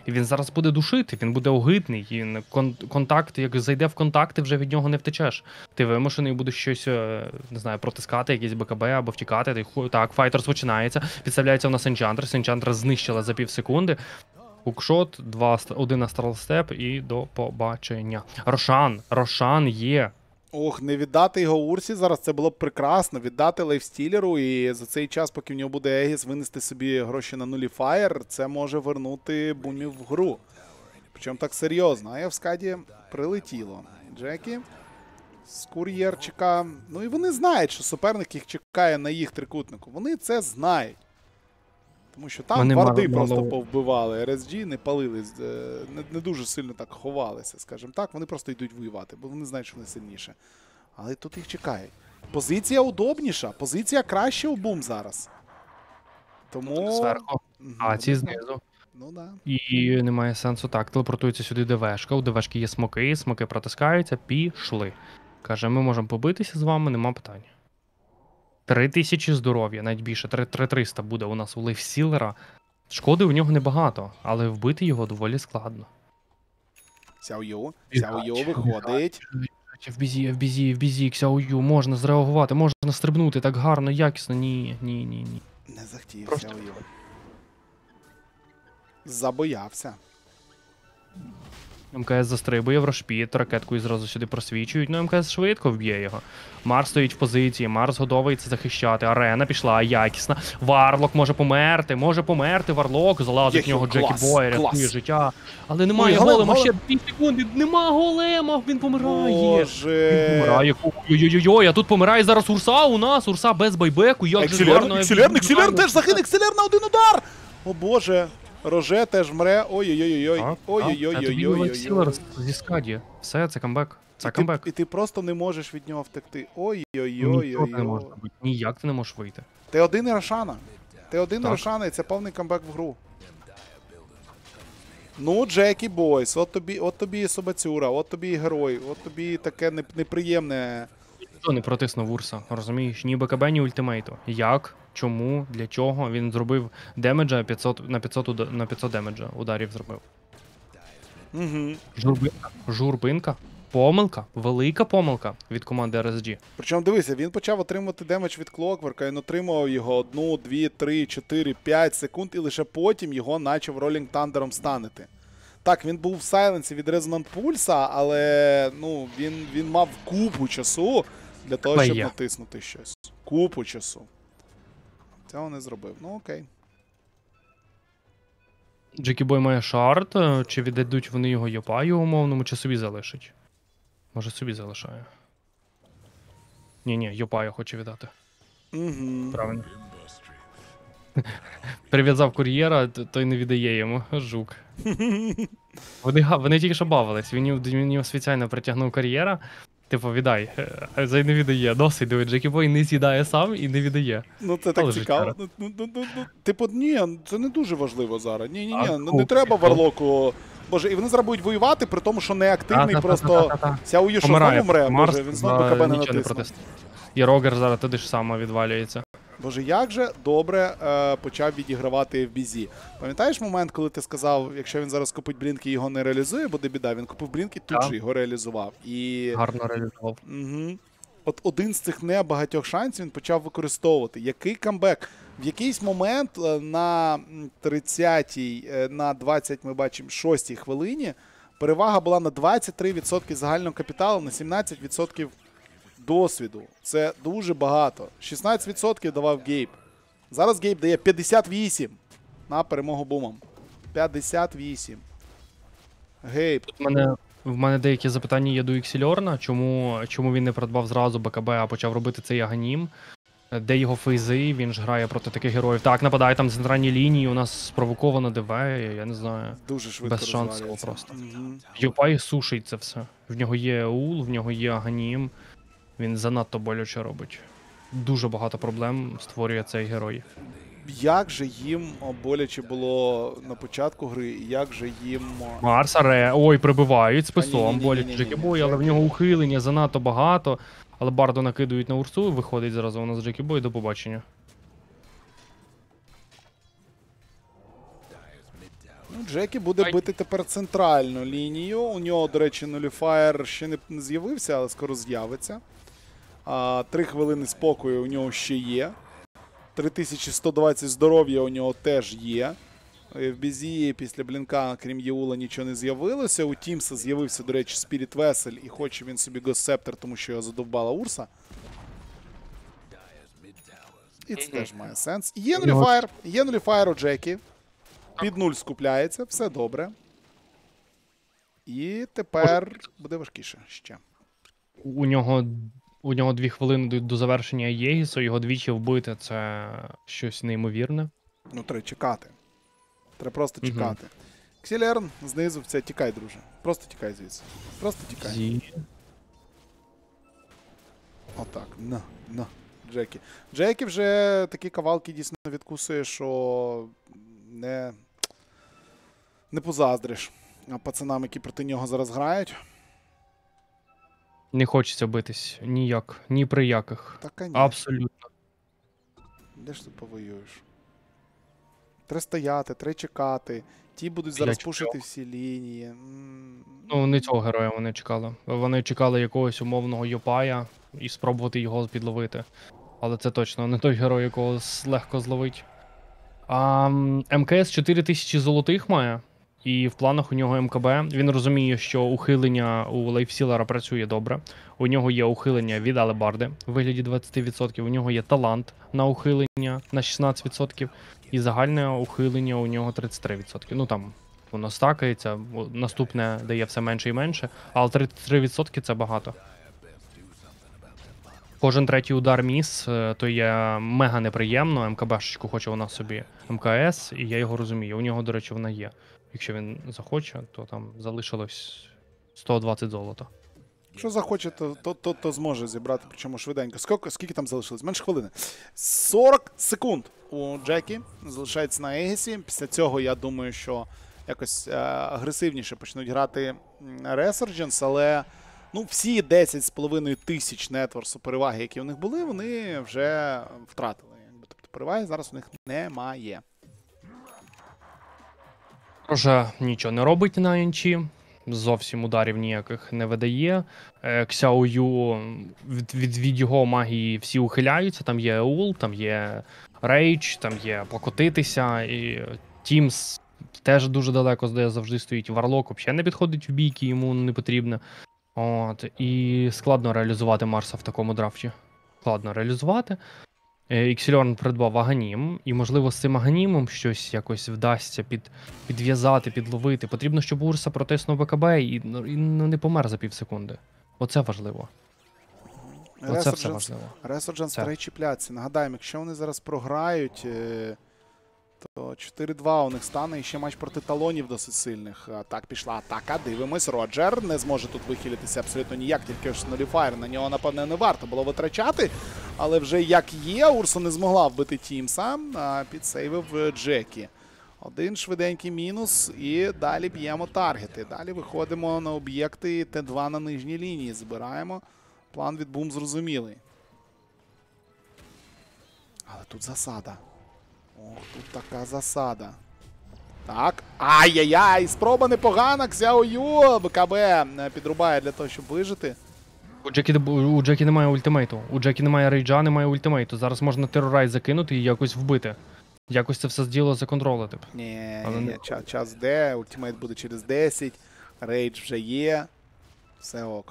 І він зараз буде душити, він буде огидний. І контакт, як зайде в контакти, вже від нього не втечеш. Ти вимушений будеш щось, не знаю, протискати, якісь БКБ або втікати. Так, файтерс починається. Підставляється у нас Енчантер. Енчантер знищила за пів секунди. Хукшот, 1 астрал-степ і до побачення. Рошан є. Ох, не віддати його Урсі зараз, це було б прекрасно. Віддати лейфстілеру і за цей час, поки в нього буде Егіс, винести собі гроші на нуліфаєр, це може вернути бумів в гру. Причому так серйозно. А в скаді прилетіло. Джекі з кур'єрчика. Ну і вони знають, що суперник їх чекає на їх трикутнику. Вони це знають. Тому що там варди просто повбивали. RSG не палили, не дуже сильно так ховалися, скажімо так. Вони просто йдуть воювати, бо вони знають, що вони сильніше. Але тут їх чекають. Позиція удобніша, позиція краще у бум зараз. Тому... Зверху. А ці знизу. Ну да. І немає сенсу. Так, телепортується сюди ДВшка. У ДВшки є смоки, смоки протискаються, пішли. Каже, ми можемо побитися з вами, нема питань. 3000 здоров'я, навіть більше, 3300 буде у нас у лейфсілера. Шкоди у нього небагато, але вбити його доволі складно. Сяо-Ю виходить. В бізі, Ксяо-Ю, можна зреагувати, можна стрибнути так гарно, якісно. Ні. Не захотів Просто... Сяо-Ю. Забоявся. МКС застрибує в рошпіт, ракеткою зразу сюди просвічують, ну МКС швидко вб'є його. Марс стоїть в позиції, Марс готовий це захищати, арена пішла якісна. Варлок може померти, Варлок, залазить в нього Джекі Бой, рятує життя. Але немає голема, ще 2 секунди, нема голема, він помирає. Боже. Він помирає, ой-ой-ой, а тут помирає зараз Урса у нас, Урса без байбеку, як же гарно. Екселер теж загине, Екселер на 1 удар! О боже. Роже теж мре. Ой-ой-ой-ой. Ой-ой-ой-ой-ой. Зі скаді. Все, це камбек. Це камбек. І ти просто не можеш від нього втекти. Ой-ой-ой-ой. Ніяк ти не можеш вийти. Ти один Рошана. І це повний камбек в гру. Ну, Джекі Бойс, от тобі і собацюра, от тобі і герой, от тобі таке неприємне. Ніхто не протиснув Урса, розумієш? Ні БКБ, ні ультимейту. Як? Чому? Для чого? Він зробив демеджа 500 на 500 демеджа ударів зробив. Журбинка. Помилка. Велика помилка від команди RSG. Причому, дивися, він почав отримувати демедж від Клокверка, він отримував його 1, 2, 3, 4, 5 секунд, і лише потім його начав Ролінг Тандером станити. Так, він був в сайленсі від Резонант Пульса, але ну, він мав купу часу для того, щоб натиснути щось. Купу часу. Цього не зробив. Ну окей. Джекі Бой має шарт, чи віддадуть вони його Йопаю умовному, чи собі залишать? Може собі залишає. Ні, Йопаю хоче віддати. Правильно. Прив'язав кур'єра, той не віддає йому. Жук. Вони тільки що бавились. Він його спеціально притягнув кар'єра. Типу, віддай. А цей не віддає. Досить, диви, Джекі Бой не з'їдає сам і не віддає. Ну це так цікаво. Типу, ні, це не дуже важливо зараз. Ні, не треба Варлоку. Боже, і вони зараз будуть воювати, при тому, що неактивний просто Сяо-Ю що знову мре. Боже, він знову БКБ не натиснув. І Рогер зараз туди ж само відвалюється. Боже, як же добре почав відігравати в бізі. Пам'ятаєш момент, коли ти сказав, якщо він зараз купить блінки і його не реалізує, буде біда. Він купив блінки, тут же його реалізував. Гарно реалізував. От один з цих небагатьох шансів він почав використовувати. Який камбек? В якийсь момент на 30-й, на 20, ми бачимо, 6-й хвилині перевага була на 23% загального капіталу, на 17% досвіду. Це дуже багато. 16% давав Гейб. Зараз Гейб дає 58 на перемогу бумом. 58. Гейб. В мене деякі запитання є до Іксельорна. Чому він не придбав зразу БКБ, а почав робити цей Аганім? Де його фейзи? Він ж грає проти таких героїв. Так, нападає там з центральній лінії, у нас спровоковано ДВ, я не знаю. Дуже швидко без шансів просто. Юпай сушить це все. В нього є ул, в нього є Аганім. Він занадто боляче робить. Дуже багато проблем створює цей герой. Як же їм боляче було на початку гри, як же їм... Марс, ой, прибивають списом, боляче Джекі Бой, але в нього ухилення занадто багато. Але Барду накидують на Урсу, виходить зараз у нас Джекі Бой, до побачення. Ну, Джекі буде бити тепер центральну лінію. У нього, до речі, нуліфаєр ще не з'явився, але скоро з'явиться. 3 хвилини спокою у нього ще є. 3120 здоров'я у нього теж є. В Бізі після блінка, крім Єула, нічого не з'явилося. У Тімса з'явився, до речі, Спіріт Весель і хоче він собі Госсептер, тому що його задовбала Урса. І це теж має сенс. Є нуліфаєр у Джекі. Під 0 скупляється, все добре. І тепер буде важкіше ще. У нього 2 хвилини до завершення Єгісу, його двічі вбити – це щось неймовірне. Ну, треба чекати. Треба просто чекати. Ксілерн знизу, все, тікай, друже. Просто тікай звідси. Просто тікай. Отак. На. Джекі. Джекі вже такі кавалки дійсно відкусує, що не позаздриш пацанам, які проти нього зараз грають. Не хочеться битись ніяк, ні при яких. Та, абсолютно. Де ж тут повоюєш? Треба стояти, треба чекати. Ті будуть зараз пушити всі лінії. Ну, не цього героя вони чекали. Вони чекали якогось умовного Йопая і спробувати його підловити. Але це точно не той герой, якого легко зловить. МКС 4000 золотих має, і в планах у нього МКБ. Він розуміє, що ухилення у Лейфсілера працює добре. У нього є ухилення від Алебарди в вигляді 20%, у нього є талант на ухилення на 16%, і загальне ухилення у нього 33%. Ну там воно стакається, наступне дає все менше і менше, але 33% це багато. Кожен третій удар міс, то є мега неприємно. МКБшечку хоче вона собі МКС, і я його розумію. У нього, до речі, вона є. Якщо він захоче, то там залишилось 120 золота. Якщо захоче, то зможе зібрати, причому швиденько. Скільки там залишилось? Менше хвилини. 40 секунд у Джекі залишається на Егісі. Після цього, я думаю, що якось агресивніше почнуть грати Resurgence, але ну, всі 10,5 тисяч нетворсу переваги, які у них були, вони вже втратили. Тобто переваги зараз у них немає. Вже нічого не робить на Янчі, зовсім ударів ніяких не видає. Ксяою від його магії всі ухиляються, там є Еул, там є Рейдж, там є покотитися, і Тімс теж дуже далеко, де завжди стоїть. Варлок взагалі не підходить в бійки, йому не потрібно. От, і складно реалізувати Марса в такому драфті. Складно реалізувати. Іксельорн придбав Аганім, і, можливо, з цим Аганімом щось якось вдасться підв'язати, підловити. Потрібно, щоб Урса протиснув БКБ і не помер за півсекунди. Оце важливо. Оце все важливо. Resurgence треба чіплятися. Нагадаємо, якщо вони зараз програють, то 4-2 у них стане і ще матч проти талонів досить сильних. Так, пішла атака, дивимось. Роджер не зможе тут вихилитися абсолютно ніяк, тільки ж нуліфаєр. На нього, напевне, не варто було витрачати. Але вже як є, Урса не змогла вбити Тімса, підсейвив Джекі. Один швиденький мінус і далі б'ємо таргети. Далі виходимо на об'єкти Т2 на нижній лінії. Збираємо. План від Бум зрозумілий. Але тут засада. Ох, тут така засада. Так. Ай-яй-яй! Спроба непогана. Ксяою. БКБ підрубає для того, щоб вижити. У Джекі немає ультимейту. У Джекі немає рейджа, немає ультимейту. Зараз можна терорайз закинути і якось вбити. Якось це все діло законтролити. Ні, час де. Ультимейт буде через 10. Рейдж вже є. Все ок.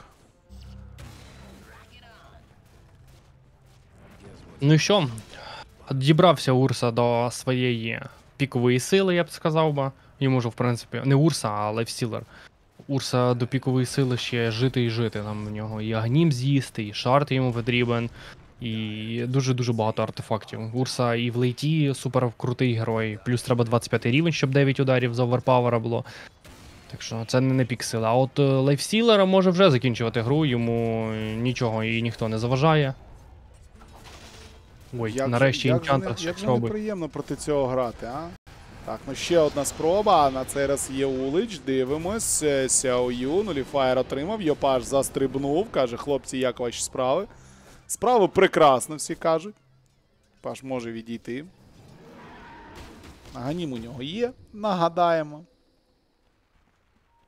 Ну і що? Дібрався Урса до своєї пікової сили, я б сказав би. Йому ж, в принципі, не Урса, а Лейфстілер. Урса до пікової сили ще жити і жити. Там в нього і Агнім з'їсти, і шарт йому потрібен, і дуже-дуже багато артефактів. Урса і в лейті супер крутий герой. Плюс треба 25 рівень, щоб 9 ударів з оверпавера було. Так що це не пік сили. А от Лейфстілера може вже закінчувати гру, йому нічого і ніхто не заважає. Ой, нарешті Інчантер щось робить. Як же неприємно проти цього грати, а? Так, ну ще одна спроба, на цей раз є Улич, дивимось, Сяою, нуліфаєр отримав, Йопаш застрибнув, каже, хлопці, як ваші справи? Справи прекрасно, всі кажуть. Паш може відійти. Аганім у нього є, нагадаємо.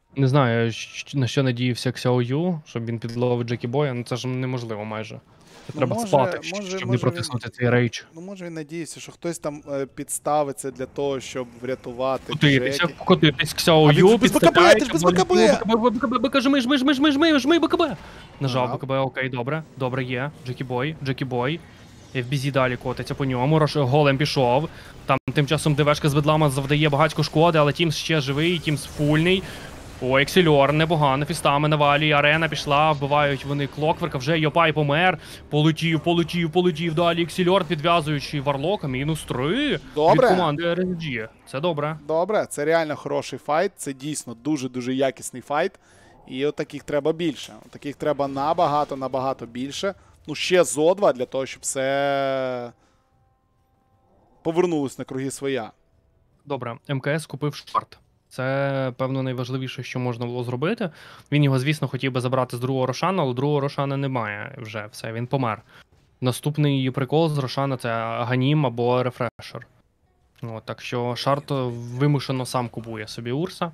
Не знаю, на що надіявся Ксяою, щоб він підловив Джекі Боя, ну це ж неможливо майже. Ну, Треба спати, щоб не може протиснути цей рейдж. Ну, може він надіється, що хтось там підставиться для того, щоб врятувати Котитися, Джекі. котитись А Ксяою, він ж без БКБ, ти ж без БКБ! БКБ, жми БКБ! Нажав Ага. БКБ, окей, добре є. Джекі Бой. FBZ далі котиться по ньому, голем пішов. Там тим часом ДВшка з Бедлама завдає багатько шкоди, але Тімс ще живий, Тімс фульний. О, Ексельор, непогано, фістами навалює, арена пішла, вбивають вони Клокверка, вже Йопай помер, полетів, далі Ексельор, підв'язуючи Варлока, мінус 3 Добре. від команди RNG. Це добре. Добре, це реально хороший файт, це дійсно дуже-дуже якісний файт. І от таких треба більше. От таких треба набагато більше. Ну, ще зо 2 для того, щоб все повернулось на круги своя. Добре, МКС купив шарт. Це, певно, найважливіше, що можна було зробити. Він його, звісно, хотів би забрати з другого Рошана, але другого Рошана немає вже, все, він помер. Наступний прикол з Рошана — це Ганім або Рефрешер. От, так що шарт вимушено сам купує собі Урса.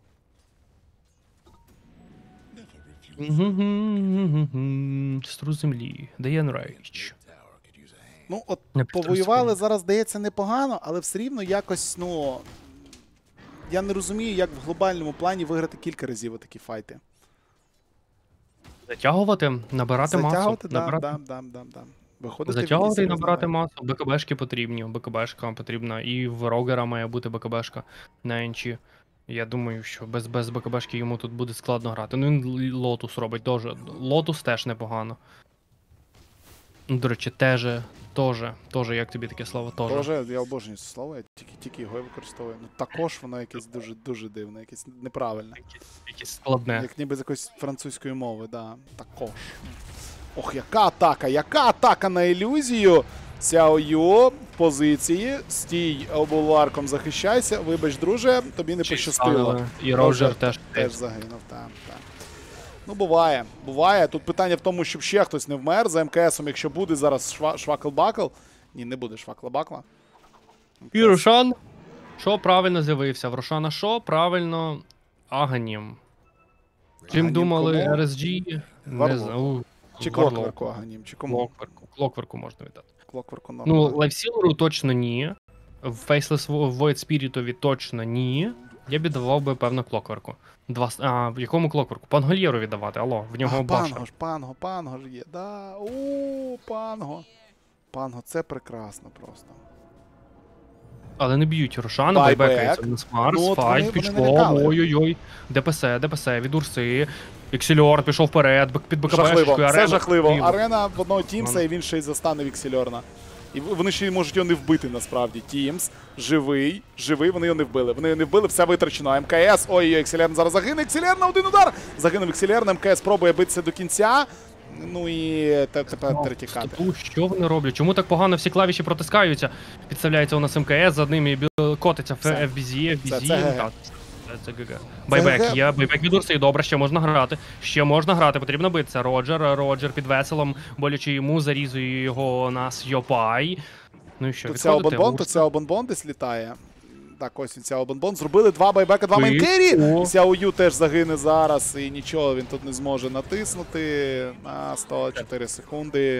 Струс землі, Дейен Рейч. Ну, от повоювали зараз, здається, непогано, але все рівно якось, ну... Я не розумію, як в глобальному плані виграти кілька разів отакі файти. Затягувати, набирати масу. Затягувати, набирати... да. Виходити Затягувати і в набирати масу. БКБшки потрібні. БКБшка потрібна. І в Рогера має бути БКБшка на енчі. Я думаю, що без БКБшки йому тут буде складно грати. Ну він Лотус робить теж. Лотус теж непогано. До речі, теж, як тобі таке слово? Тоже, я обожнюю це слово, я тільки його використовую. Ну також воно якесь дуже дивне, якесь неправильне. Якесь складне. Як ніби з якоїсь французької мови, да. Також. Ох, яка атака на ілюзію. Сяо-Ю в позиції. Стій булварком, захищайся. Вибач, друже, тобі не пощастило. І Роджер теж загинув, так. Ну, буває. Тут питання в тому, щоб ще хтось не вмер. За МКСом, якщо буде зараз швакл-бакл. Ні, не буде швакла-бакла. І Рошан. Що правильно з'явився? В Рошана що? Правильно, Аганім. Чим думали RSG? Не знаю. Чи Клокверку Аганім, чи кому? Клокверку можна віддати. Клокверку нормально. Ну, Лайфсілеру точно ні. В Faceless Void Spirit'ові точно ні. Я б віддавав би, певно, Клокверку. В якому Клокверку? Пангольєру віддавати, алло, в нього баша. Панго ж є, да. Панго. Панго, це прекрасно просто. Але не б'ють Рошана, байбекається в Марс, файт, пішло, ой-ой-ой. ДПС від Урси. Ексельор пішов вперед, під БКБшечкою. Це жахливо. Арена в одного Тімса, і він ще й застане Ексельорна. І вони ще й можуть його не вбити, насправді. Тімс живий, вони його не вбили, все витрачено. МКС, ой, Ексельорн зараз загине, Ексельорн на один удар! Загинув Ексельорн, МКС пробує битися до кінця. Ну і тепер тікати. Що вони роблять? Чому так погано всі клавіші протискаються? Підставляється у нас МКС, за ним і котиться FBZ. Це ГГ. Байбек є, байбек від Урси, добре, ще можна грати, потрібно битися. Роджер під веселом, болячи йому, зарізує його нас Йопай. Ну і що, відходите? Тут Сяо Бонбон десь літає. Так, ось він Сяо Бонбон. Зробили 2 байбека, 2 мейнкері. Сяо-Ю теж загине зараз, і нічого він тут не зможе натиснути. На 104 секунди.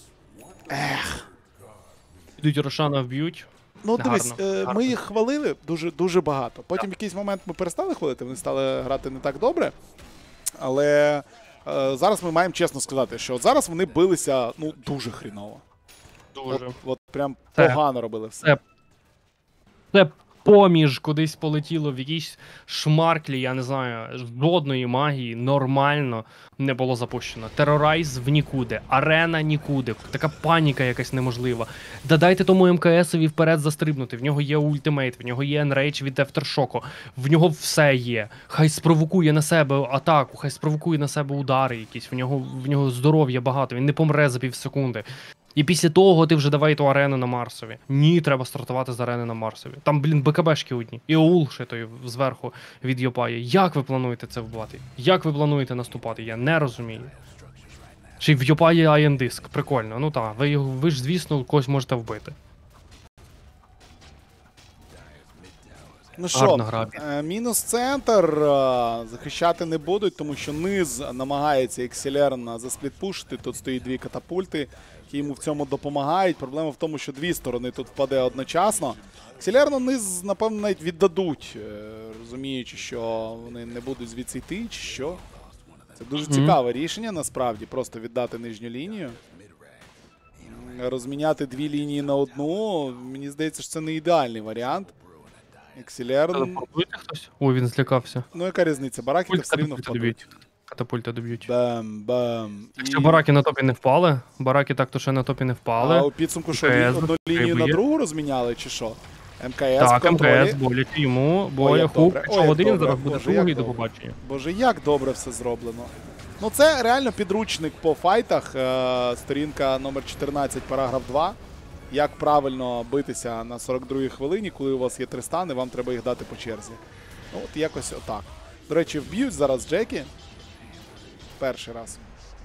Ідуть Рошана вб'ють. Ну, дивись, ми їх хвалили дуже багато. Потім в якийсь момент ми перестали хвалити, вони стали грати не так добре. Але зараз ми маємо чесно сказати, що зараз вони билися, ну, дуже хріново. Дуже. От прям погано робили все. Це поміж кудись полетіло в якійсь шмарклі, я не знаю, жодної магії нормально не було запущено. Терорайз в нікуди, арена нікуди, така паніка якась неможлива. Додайте тому МКСові вперед застрибнути, в нього є ультимейт, в нього є енрейдж від Aftershock, в нього все є. Хай спровокує на себе атаку, хай спровокує на себе удари якісь, в нього здоров'я багато, він не помре за півсекунди. І після того ти вже давай ту арену на Марсові. Ні, треба стартувати з арени на Марсові. Там, БКБшки одні. І Оул ще той зверху від Йопає. Як ви плануєте це вбивати? Як ви плануєте наступати? Я не розумію. Чи в Йопає Iron Disc? Прикольно. Ну так, ви ж, звісно, когось можете вбити. Ну що, Гарно грав. мінус центр, захищати не будуть, тому що низ намагається Екселерн засплітпушити, тут стоїть дві катапульти, які йому в цьому допомагають. Проблема в тому, що дві сторони тут впаде одночасно. Екселерну низ, напевно, навіть віддадуть, розуміючи, що вони не будуть звідси йти, чи що. Це дуже цікаве рішення, насправді, просто віддати нижню лінію. Розміняти дві лінії на одну, мені здається, що це не ідеальний варіант. Екселерн. Телепортуєте хтось? Ой, він злякався. Ну, яка різниця? Бараки все рівно впадуть. Катапульта доб'ють. Бам-бам. Якщо бараки на топі не впали, бараки так-то ще на топі не впали. А у підсумку що, одну лінію на другу розміняли, чи що? МКС так, в контролі. МКС, боляче йому, боля, хук, добре. пішов один, добре. зараз буде Боже, другий, як до добре. побачення. Боже, як добре все зроблено. Ну, це реально підручник по файтах. Сторінка номер 14, параграф 2. Як правильно битися на 42-й хвилині, коли у вас є 3 стани, вам треба їх дати по черзі. Ну, от якось отак. До речі, вб'ють зараз Джекі. Перший раз.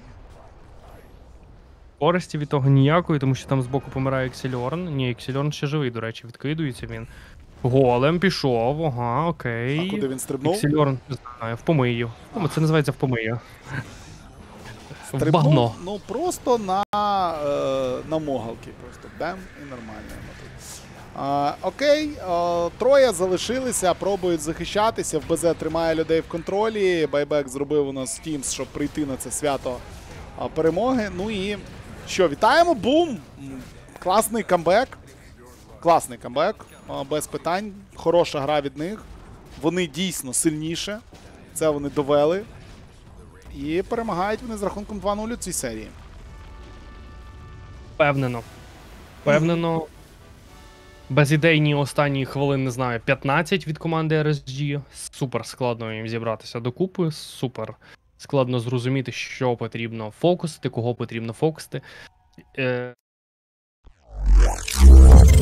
Користі від того ніякої, тому що там збоку помирає Ексельорн. Ні, Ексельорн ще живий, до речі, відкидується він. Голем пішов, ага, окей. А куди він стрибнув? Ексельорн, не знаю, в помию. Це називається в помию. В Стрибнув, багно. ну просто на могалки. Просто бем і нормально. Окей, троє залишилися, пробують захищатися. В БЗ тримає людей в контролі. Байбек зробив у нас Teams, щоб прийти на це свято перемоги. Ну і що, вітаємо, бум! Класний камбек. Класний камбек, без питань. Хороша гра від них. Вони дійсно сильніше. Це вони довели. І перемагають вони з рахунком 2-0 у цій серії. Впевнено. Впевнено. Безідейні останні хвилин, не знаю, 15 від команди RSG. Супер складно їм зібратися докупи. Супер складно зрозуміти, що потрібно фокусити, кого потрібно фокусити.